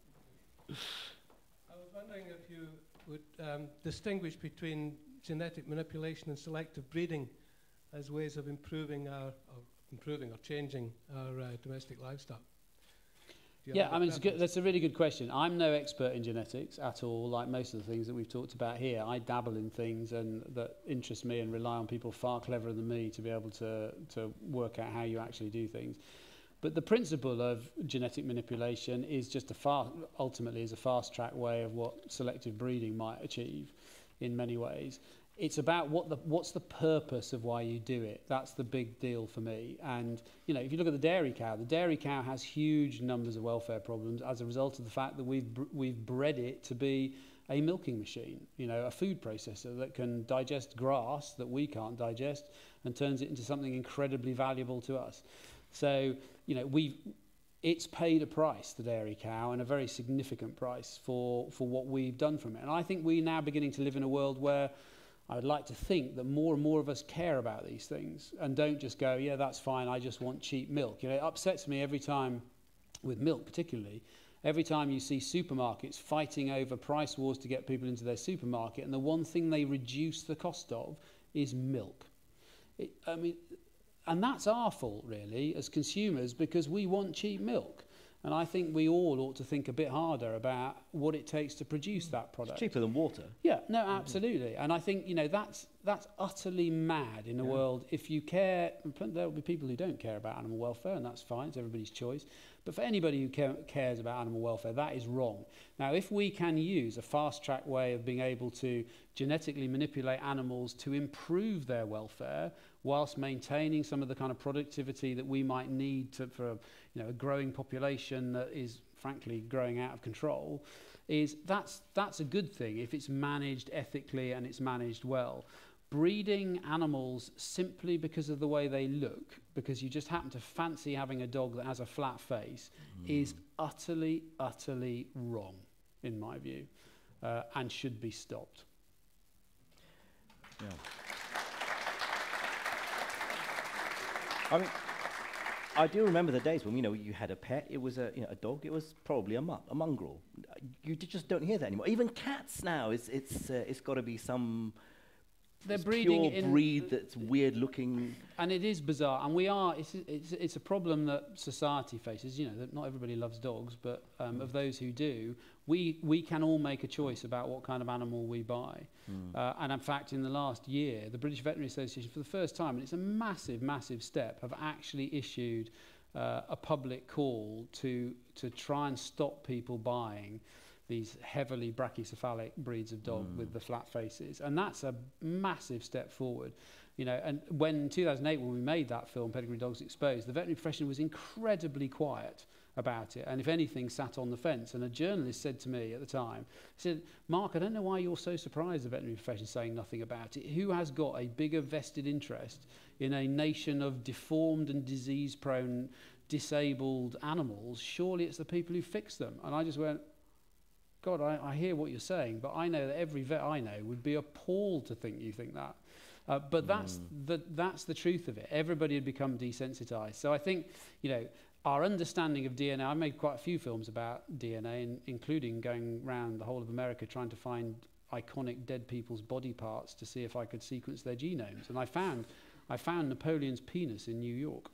was wondering if you would distinguish between genetic manipulation and selective breeding as ways of improving or changing our domestic livestock. Yeah, I mean, that's a really good question. I'm no expert in genetics at all, like most of the things that we've talked about here. I dabble in things and that interest me and rely on people far cleverer than me to be able to work out how you actually do things. But the principle of genetic manipulation is just ultimately is a fast-track way of what selective breeding might achieve in many ways. It's about what's the purpose of why you do it. That's the big deal for me. And, you know, if you look at the dairy cow has huge numbers of welfare problems as a result of the fact that we've bred it to be a milking machine, you know, a food processor that can digest grass that we can't digest and turns it into something incredibly valuable to us. So, you know, it's paid a price, the dairy cow, and a very significant price for what we've done from it. And I think we're now beginning to live in a world where I would like to think that more and more of us care about these things and don't just go, yeah, that's fine, I just want cheap milk. You know, it upsets me every time, with milk particularly, every time you see supermarkets fighting over price wars to get people into their supermarket, and the one thing they reduce the cost of is milk. And that's our fault, really, as consumers, because we want cheap milk. And I think we all ought to think a bit harder about what it takes to produce that product. It's cheaper than water. Yeah, no, absolutely. And I think, you know, that's utterly mad in a world. If you care, there will be people who don't care about animal welfare, and that's fine, it's everybody's choice. But for anybody who cares about animal welfare, that is wrong. Now, if we can use a fast-track way of being able to genetically manipulate animals to improve their welfare whilst maintaining some of the kind of productivity that we might need for a growing population that is, frankly, growing out of control, that's a good thing if it's managed ethically and it's managed well. Breeding animals simply because of the way they look, because you just happen to fancy having a dog that has a flat face, is utterly, utterly wrong, in my view, and should be stopped. Yeah. I mean, I do remember the days when you had a pet. It was a dog. It was probably a mongrel. You just don't hear that anymore. Even cats now. It's got to be some. They're breeding pure breed that's weird looking. And it is bizarre. And it's a problem that society faces. That not everybody loves dogs, but of those who do, we can all make a choice about what kind of animal we buy. And in fact, in the last year, the British Veterinary Association, for the first time, and it's a massive, massive step, have actually issued a public call to try and stop people buying these heavily brachycephalic breeds of dog with the flat faces. And that's a massive step forward. And in 2008, when we made that film, Pedigree Dogs Exposed, the veterinary profession was incredibly quiet about it, and if anything, sat on the fence. And a journalist said to me at the time, he said, "Mark, I don't know why you're so surprised the veterinary profession is saying nothing about it. Who has got a bigger vested interest in a nation of deformed and disease-prone, disabled animals? Surely it's the people who fix them." And I just went, God, I hear what you're saying, but I know that every vet I know would be appalled to think you think that. But that's the truth of it. Everybody had become desensitized. So I think, our understanding of DNA, I made quite a few films about DNA, including going around the whole of America trying to find iconic dead people's body parts to see if I could sequence their genomes. And I found Napoleon's penis in New York.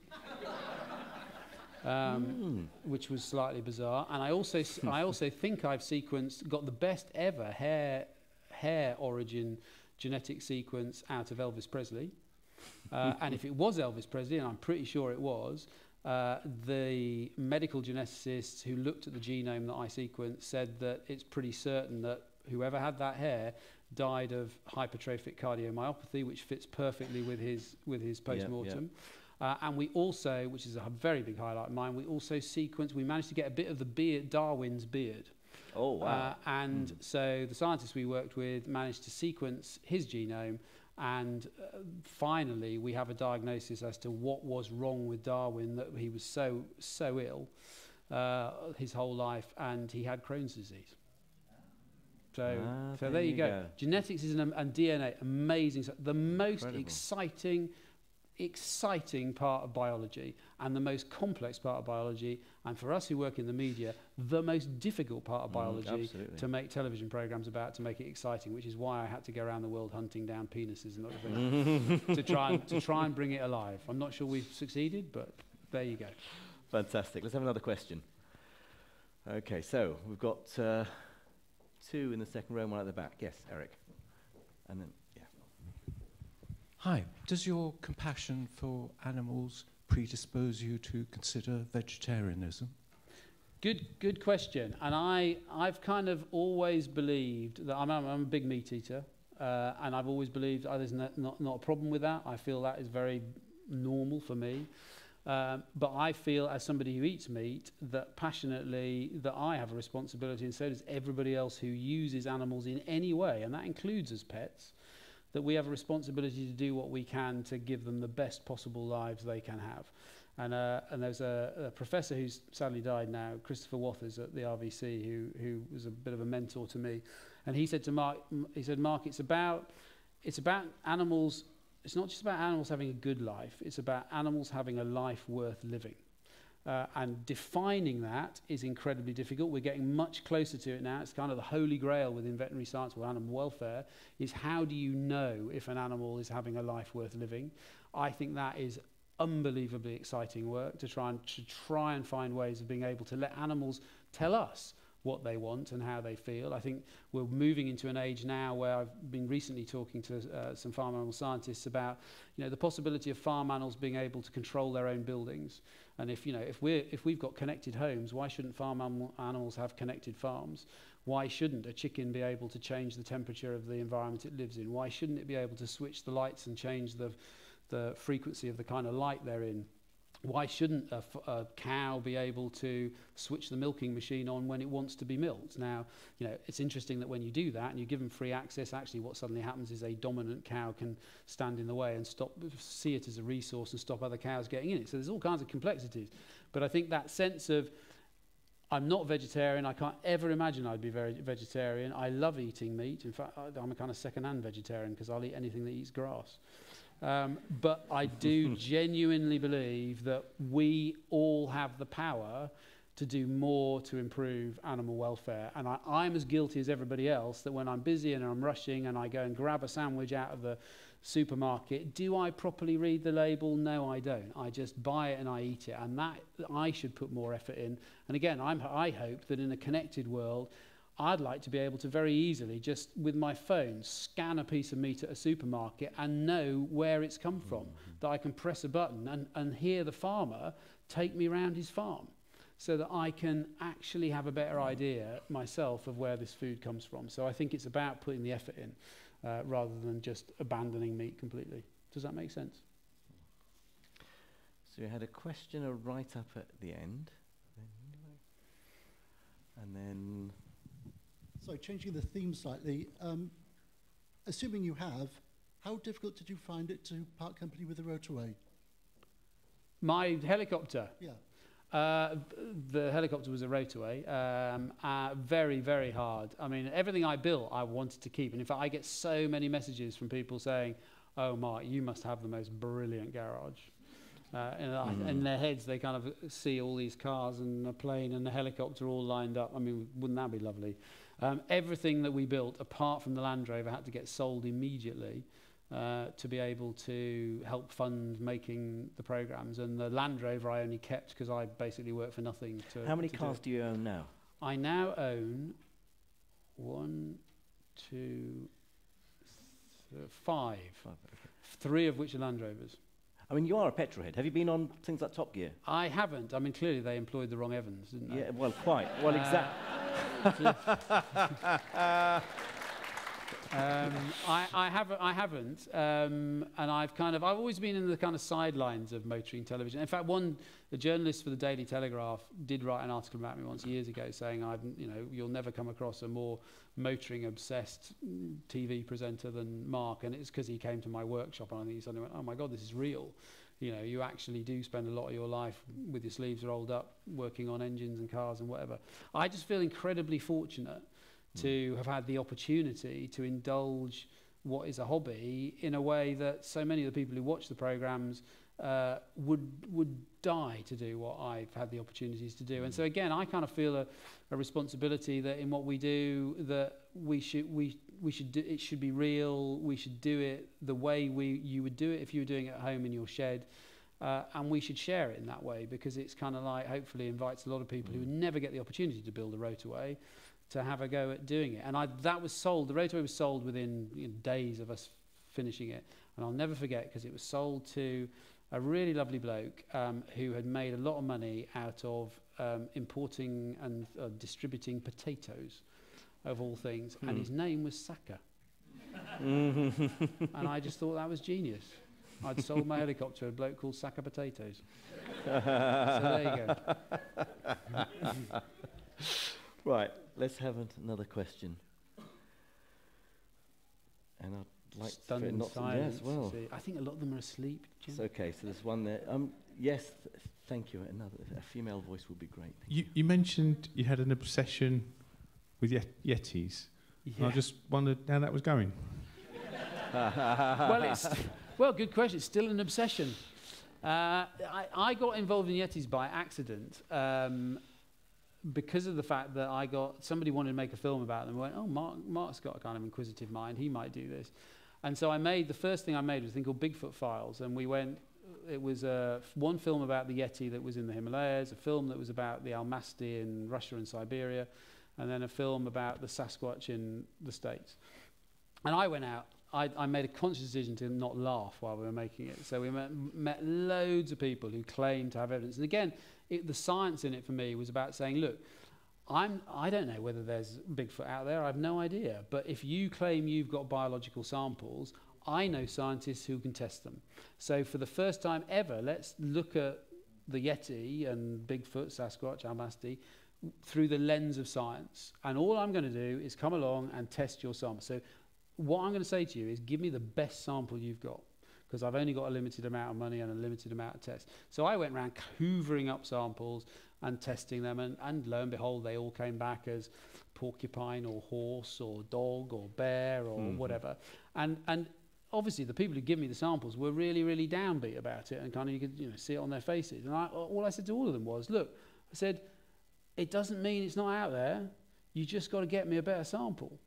Which was slightly bizarre, and I also think I've got the best ever hair origin genetic sequence out of Elvis Presley, and if it was Elvis Presley, and I'm pretty sure it was, the medical geneticists who looked at the genome that I sequenced said that it's pretty certain that whoever had that hair died of hypertrophic cardiomyopathy, which fits perfectly with his post-mortem. And we also, which is a very big highlight of mine, we managed to get a bit of the beard, Darwin's beard. Oh, wow. So the scientists we worked with managed to sequence his genome, and finally we have a diagnosis as to what was wrong with Darwin, that he was so ill his whole life, and he had Crohn's disease. So there you go. Genetics and DNA, amazing. The most exciting part of biology, and the most complex part of biology, and for us who work in the media, the most difficult part of biology to make television programs about, to make it exciting, which is why I had to go around the world hunting down penises and other things to try and bring it alive. I'm not sure we've succeeded, but there you go. Fantastic. Let's have another question. Okay, so we've got two in the second row, one at the back. Yes, Eric. And then, yeah. Hi. Does your compassion for animals predispose you to consider vegetarianism? Good question. And I've kind of always believed that I'm a big meat eater, and I've always believed there's not a problem with that. I feel that is very normal for me. But I feel, as somebody who eats meat, that passionately that I have a responsibility, and so does everybody else who uses animals in any way, and that includes as pets, that we have a responsibility to do what we can to give them the best possible lives they can have. And there's a professor who's sadly died now, Christopher Wathers at the RVC, who was a bit of a mentor to me, and he said to Mark, Mark, it's about animals. It's not just about animals having a good life, it's about animals having a life worth living. And defining that is incredibly difficult. We're getting much closer to it now. It's kind of the holy grail within veterinary science or animal welfare, is how do you know if an animal is having a life worth living? I think that is unbelievably exciting work, to try and find ways of being able to let animals tell us what they want and how they feel. I think we're moving into an age now where I've been recently talking to some farm animal scientists about, the possibility of farm animals being able to control their own buildings. And if we've got connected homes, why shouldn't farm animals have connected farms? Why shouldn't a chicken be able to change the temperature of the environment it lives in? Why shouldn't it be able to switch the lights and change the frequency of the kind of light they're in? Why shouldn't a cow be able to switch the milking machine on when it wants to be milked? Now, it's interesting that when you do that and you give them free access, actually what suddenly happens is a dominant cow can stand in the way and see it as a resource and stop other cows getting in it. So there's all kinds of complexities. But I think that sense of, I'm not vegetarian, I can't ever imagine I'd be vegetarian. I love eating meat. In fact, I'm a kind of second-hand vegetarian because I'll eat anything that eats grass. But I do genuinely believe that we all have the power to do more to improve animal welfare. And I'm as guilty as everybody else that when I'm busy and I'm rushing and I go and grab a sandwich out of the supermarket, do I properly read the label? No, I don't. I just buy it and I eat it. And that I should put more effort in. And again, I hope that in a connected world, I'd like to be able to very easily, just with my phone, scan a piece of meat at a supermarket and know where it's come from. That I can press a button and hear the farmer take me around his farm, so that I can actually have a better idea myself of where this food comes from. So I think it's about putting the effort in rather than just abandoning meat completely. Does that make sense? So we had a questioner right up at the end. And then... So changing the theme slightly, assuming you have, how difficult did you find it to part company with the rotorway? My helicopter? Yeah. The helicopter was a rotorway. Very, very hard. I mean, everything I built, I wanted to keep. And in fact, I get so many messages from people saying, "Oh, Mark, you must have the most brilliant garage." In their heads, they kind of see all these cars and a plane and a helicopter all lined up. I mean, wouldn't that be lovely? Everything that we built, apart from the Land Rover, had to get sold immediately to be able to help fund making the programs. And the Land Rover I only kept because I basically worked for nothing. How many cars do you own now? I now own 5. 3 of which are Land Rovers. I mean, you are a petrol head. Have you been on things like Top Gear? I haven't. I mean, clearly they employed the wrong Evans, didn't they? Yeah, well, quite. Well, exactly. I haven't, and I've always been in the kind of sidelines of motoring television. In fact, the journalist for the Daily Telegraph did write an article about me once years ago, saying you'll never come across a more motoring obsessed TV presenter than Mark, and it's because he came to my workshop and I think he suddenly went, "Oh my God, this is real." You actually do spend a lot of your life with your sleeves rolled up, working on engines and cars and whatever. I just feel incredibly fortunate to have had the opportunity to indulge what is a hobby in a way that so many of the people who watch the programmes would die to do what I've had the opportunities to do. And so again, I kind of feel a responsibility that in what we do, that we should do, it should be real. We should do it the way you would do it if you were doing it at home in your shed. And we should share it in that way, because it's kind of like, hopefully invites a lot of people who would never get the opportunity to build a rotorway to have a go at doing it. And that was sold, the rotorway was sold within days of us finishing it. And I'll never forget, because it was sold to a really lovely bloke who had made a lot of money out of importing and distributing potatoes, of all things. And his name was Saka. And I just thought that was genius. I'd sold my helicopter to a bloke called Saka Potatoes. So there you go. Right, let's have another question. And I'd like Stunned for it not silence. to... Yes, well. I think a lot of them are asleep, Jim. It's okay, so there's one there. Yes, thank you. A female voice would be great. You mentioned you had an obsession with Yetis. Yeah. I just wondered how that was going. Well, good question. It's still an obsession. I got involved in Yetis by accident because of the fact that somebody wanted to make a film about them. I went, oh, Mark's got a kind of inquisitive mind. He might do this. And so the first thing I made was a thing called Bigfoot Files. And it was one film about the Yeti that was in the Himalayas, a film that was about the Almasty in Russia and Siberia, and then a film about the Sasquatch in the States. And I went out. I made a conscious decision to not laugh while we were making it. So we met loads of people who claimed to have evidence. And again, the science in it for me was about saying, look, I don't know whether there's Bigfoot out there. I have no idea. But if you claim you've got biological samples, I know scientists who can test them. So for the first time ever, let's look at the Yeti and Bigfoot, Sasquatch, Almasty through the lens of science. And all I'm going to do is come along and test your sample. So what I'm going to say to you is give me the best sample you've got, because I've only got a limited amount of money and a limited amount of tests. So I went around hoovering up samples and testing them, and lo and behold, they all came back as porcupine or horse or dog or bear or whatever. And obviously the people who give me the samples were really, really downbeat about it, and kind of you could see it on their faces. And all I said to all of them was, look, I said, it doesn't mean it's not out there. You just got to get me a better sample.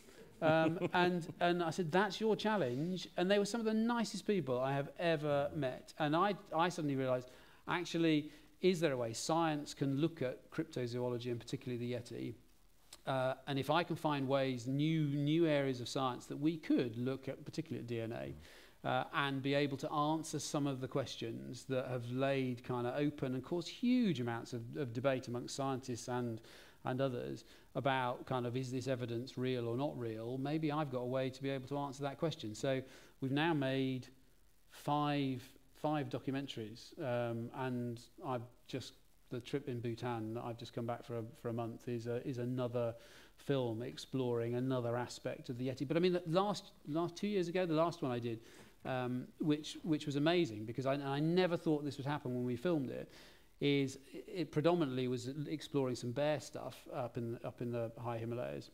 And I said, that's your challenge. And they were some of the nicest people I have ever met. And I suddenly realized, actually, is there a way science can look at cryptozoology, and particularly the Yeti, and if I can find ways, new areas of science that we could look at, particularly at DNA, and be able to answer some of the questions that have laid kind of open and caused huge amounts of debate amongst scientists and others about kind of, is this evidence real or not real? Maybe I've got a way to be able to answer that question. So we've now made five documentaries, and the trip in Bhutan that I've just come back for a month is another film exploring another aspect of the Yeti. But I mean, the last 2 years ago, the last one I did, which was amazing, because I never thought this would happen when we filmed it, is it predominantly was exploring some bear stuff up in the high Himalayas.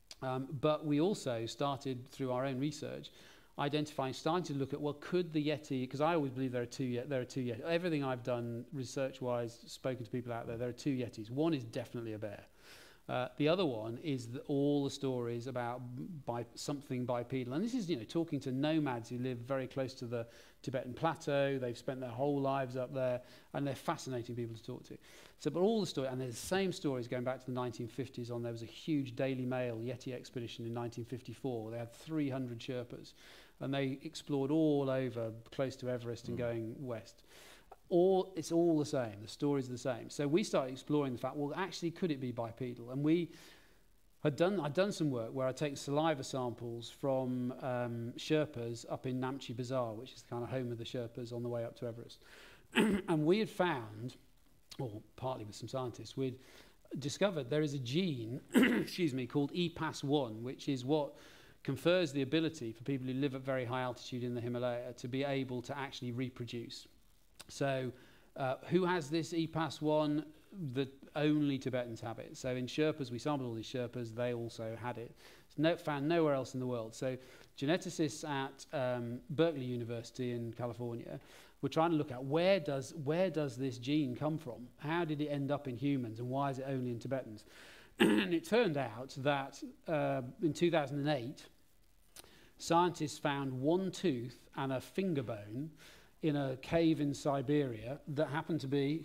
But we also started, through our own research, starting to look at, well, could the Yeti, because I always believe there are two Yetis. Everything I've done research-wise, spoken to people out there are two Yetis. One is definitely a bear. The other one is all the stories about something bipedal. And this is, talking to nomads who live very close to the Tibetan plateau. They've spent their whole lives up there, and they're fascinating people to talk to. So, but all the stories, and there's the same stories going back to the 1950s there was a huge Daily Mail Yeti expedition in 1954. They had 300 Sherpas, and they explored all over, close to Everest and going west. It's all the same. The stories are the same. So we started exploring the fact, well, actually, could it be bipedal? And I'd done some work where I take saliva samples from Sherpas up in Namche Bazaar, which is the kind of home of the Sherpas on the way up to Everest. And we had found, or partly with some scientists, we'd discovered there is a gene, called EPAS1, which is what confers the ability for people who live at very high altitude in the Himalaya to be able to actually reproduce. So who has this EPAS1? Only Tibetans have it. So in Sherpas, we sampled all these Sherpas, they also had it. It's found nowhere else in the world. So geneticists at Berkeley University in California were trying to look at where does this gene come from? How did it end up in humans, and why is it only in Tibetans? And it turned out that in 2008, scientists found one tooth and a finger bone in a cave in Siberia that happened to be,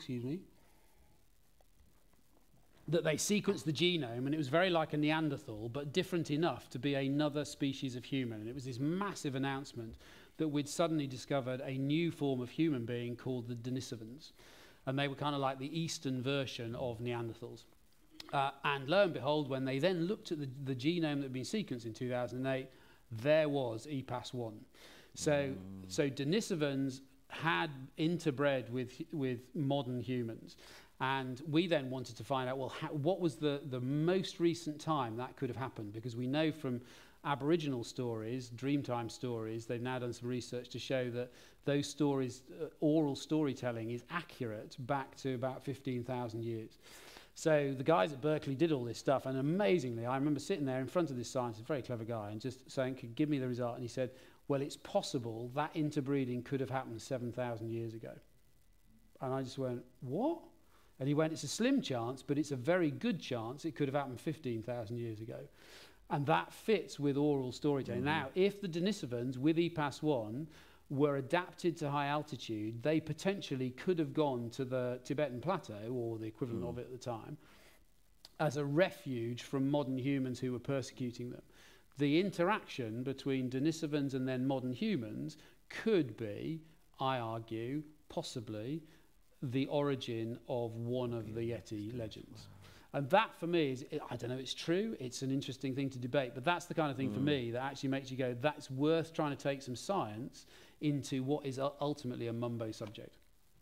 that they sequenced the genome, and it was very like a Neanderthal, but different enough to be another species of human. And it was this massive announcement that we'd suddenly discovered a new form of human being called the Denisovans. And they were kind of like the Eastern version of Neanderthals. And lo and behold, when they then looked at the genome that had been sequenced in 2008, there was EPAS1. So Denisovans had interbred with modern humans. And we then wanted to find out, well, what was the most recent time that could have happened? Because we know from Aboriginal stories, Dreamtime stories, they've now done some research to show that those stories, oral storytelling, is accurate back to about 15,000 years. So the guys at Berkeley did all this stuff, and amazingly, I remember sitting there in front of this scientist, a very clever guy, and just saying, could give me the result, and he said, well, it's possible that interbreeding could have happened 7,000 years ago. And I just went, what? And he went, it's a slim chance, but it's a very good chance it could have happened 15,000 years ago. And that fits with oral storytelling. Mm-hmm. Now, if the Denisovans with EPAS1 were adapted to high altitude, they potentially could have gone to the Tibetan plateau, or the equivalent of it at the time, as a refuge from modern humans who were persecuting them. The interaction between Denisovans and then modern humans could be, I argue, possibly the origin of one of the Yeti legends. And that, for me, is, I don't know, it's true, it's an interesting thing to debate, but that's the kind of thing for me that actually makes you go, that's worth trying to take some science into what is ultimately a mumbo subject.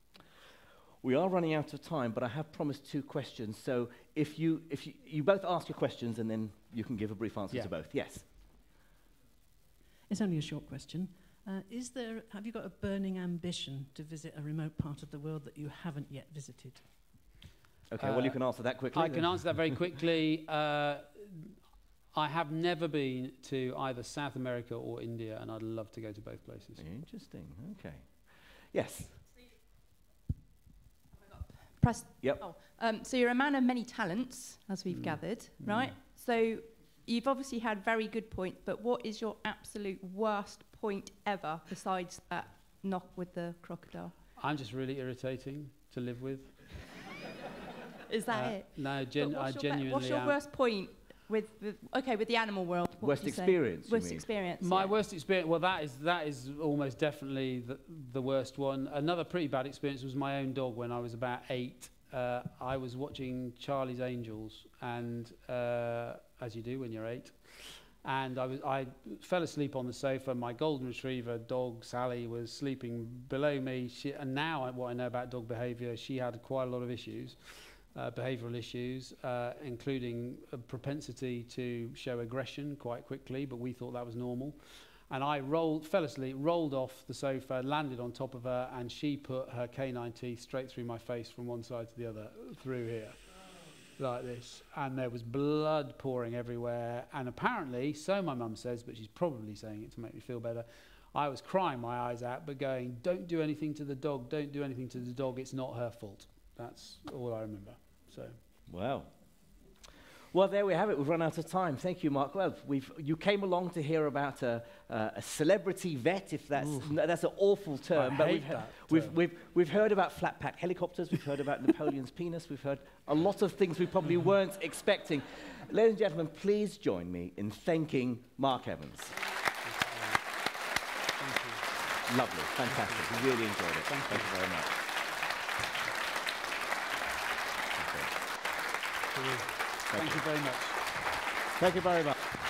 We are running out of time, but I have promised 2 questions. So if you both ask your questions, and then you can give a brief answer to both. Yes? It's only a short question. Have you got a burning ambition to visit a remote part of the world that you haven't yet visited? Okay, well, you can answer that quickly. I can answer that very quickly. I have never been to either South America or India, and I'd love to go to both places. Interesting. Okay. Yes. Press. Yep. Oh, so you're a man of many talents, as we've gathered, right? So you've obviously had very good points, but what is your absolute worst point ever besides that knock with the crocodile? I'm just really irritating to live with. Is that it? No, But I genuinely what's your am. worst point with the animal world? What Worst would you say? experience, you Worst mean? experience. My yeah. worst experience, well, that is almost definitely the worst one. Another pretty bad experience was my own dog when I was about 8. I was watching Charlie's Angels, and as you do when you're 8, and I fell asleep on the sofa. My golden retriever dog Sally was sleeping below me. And now what I know about dog behaviour, she had quite a lot of issues. Behavioural issues, including a propensity to show aggression quite quickly, but we thought that was normal. And I fell asleep, rolled off the sofa, landed on top of her, and she put her canine teeth straight through my face from one side to the other, through here, like this. And there was blood pouring everywhere. And apparently, so my mum says, but she's probably saying it to make me feel better, I was crying my eyes out, but going, don't do anything to the dog, don't do anything to the dog, it's not her fault. That's all I remember. So, Wow. Well, there we have it. We've run out of time. Thank you, Mark. Well, you came along to hear about a celebrity vet, if that's an awful term. I hate that term. We've heard about flat-pack helicopters. We've heard about Napoleon's penis. We've heard a lot of things we probably weren't expecting. Ladies and gentlemen, please join me in thanking Mark Evans. thank you. Lovely. Fantastic. We really enjoyed it. Thank you very much. Thank you very much. Thank you very much.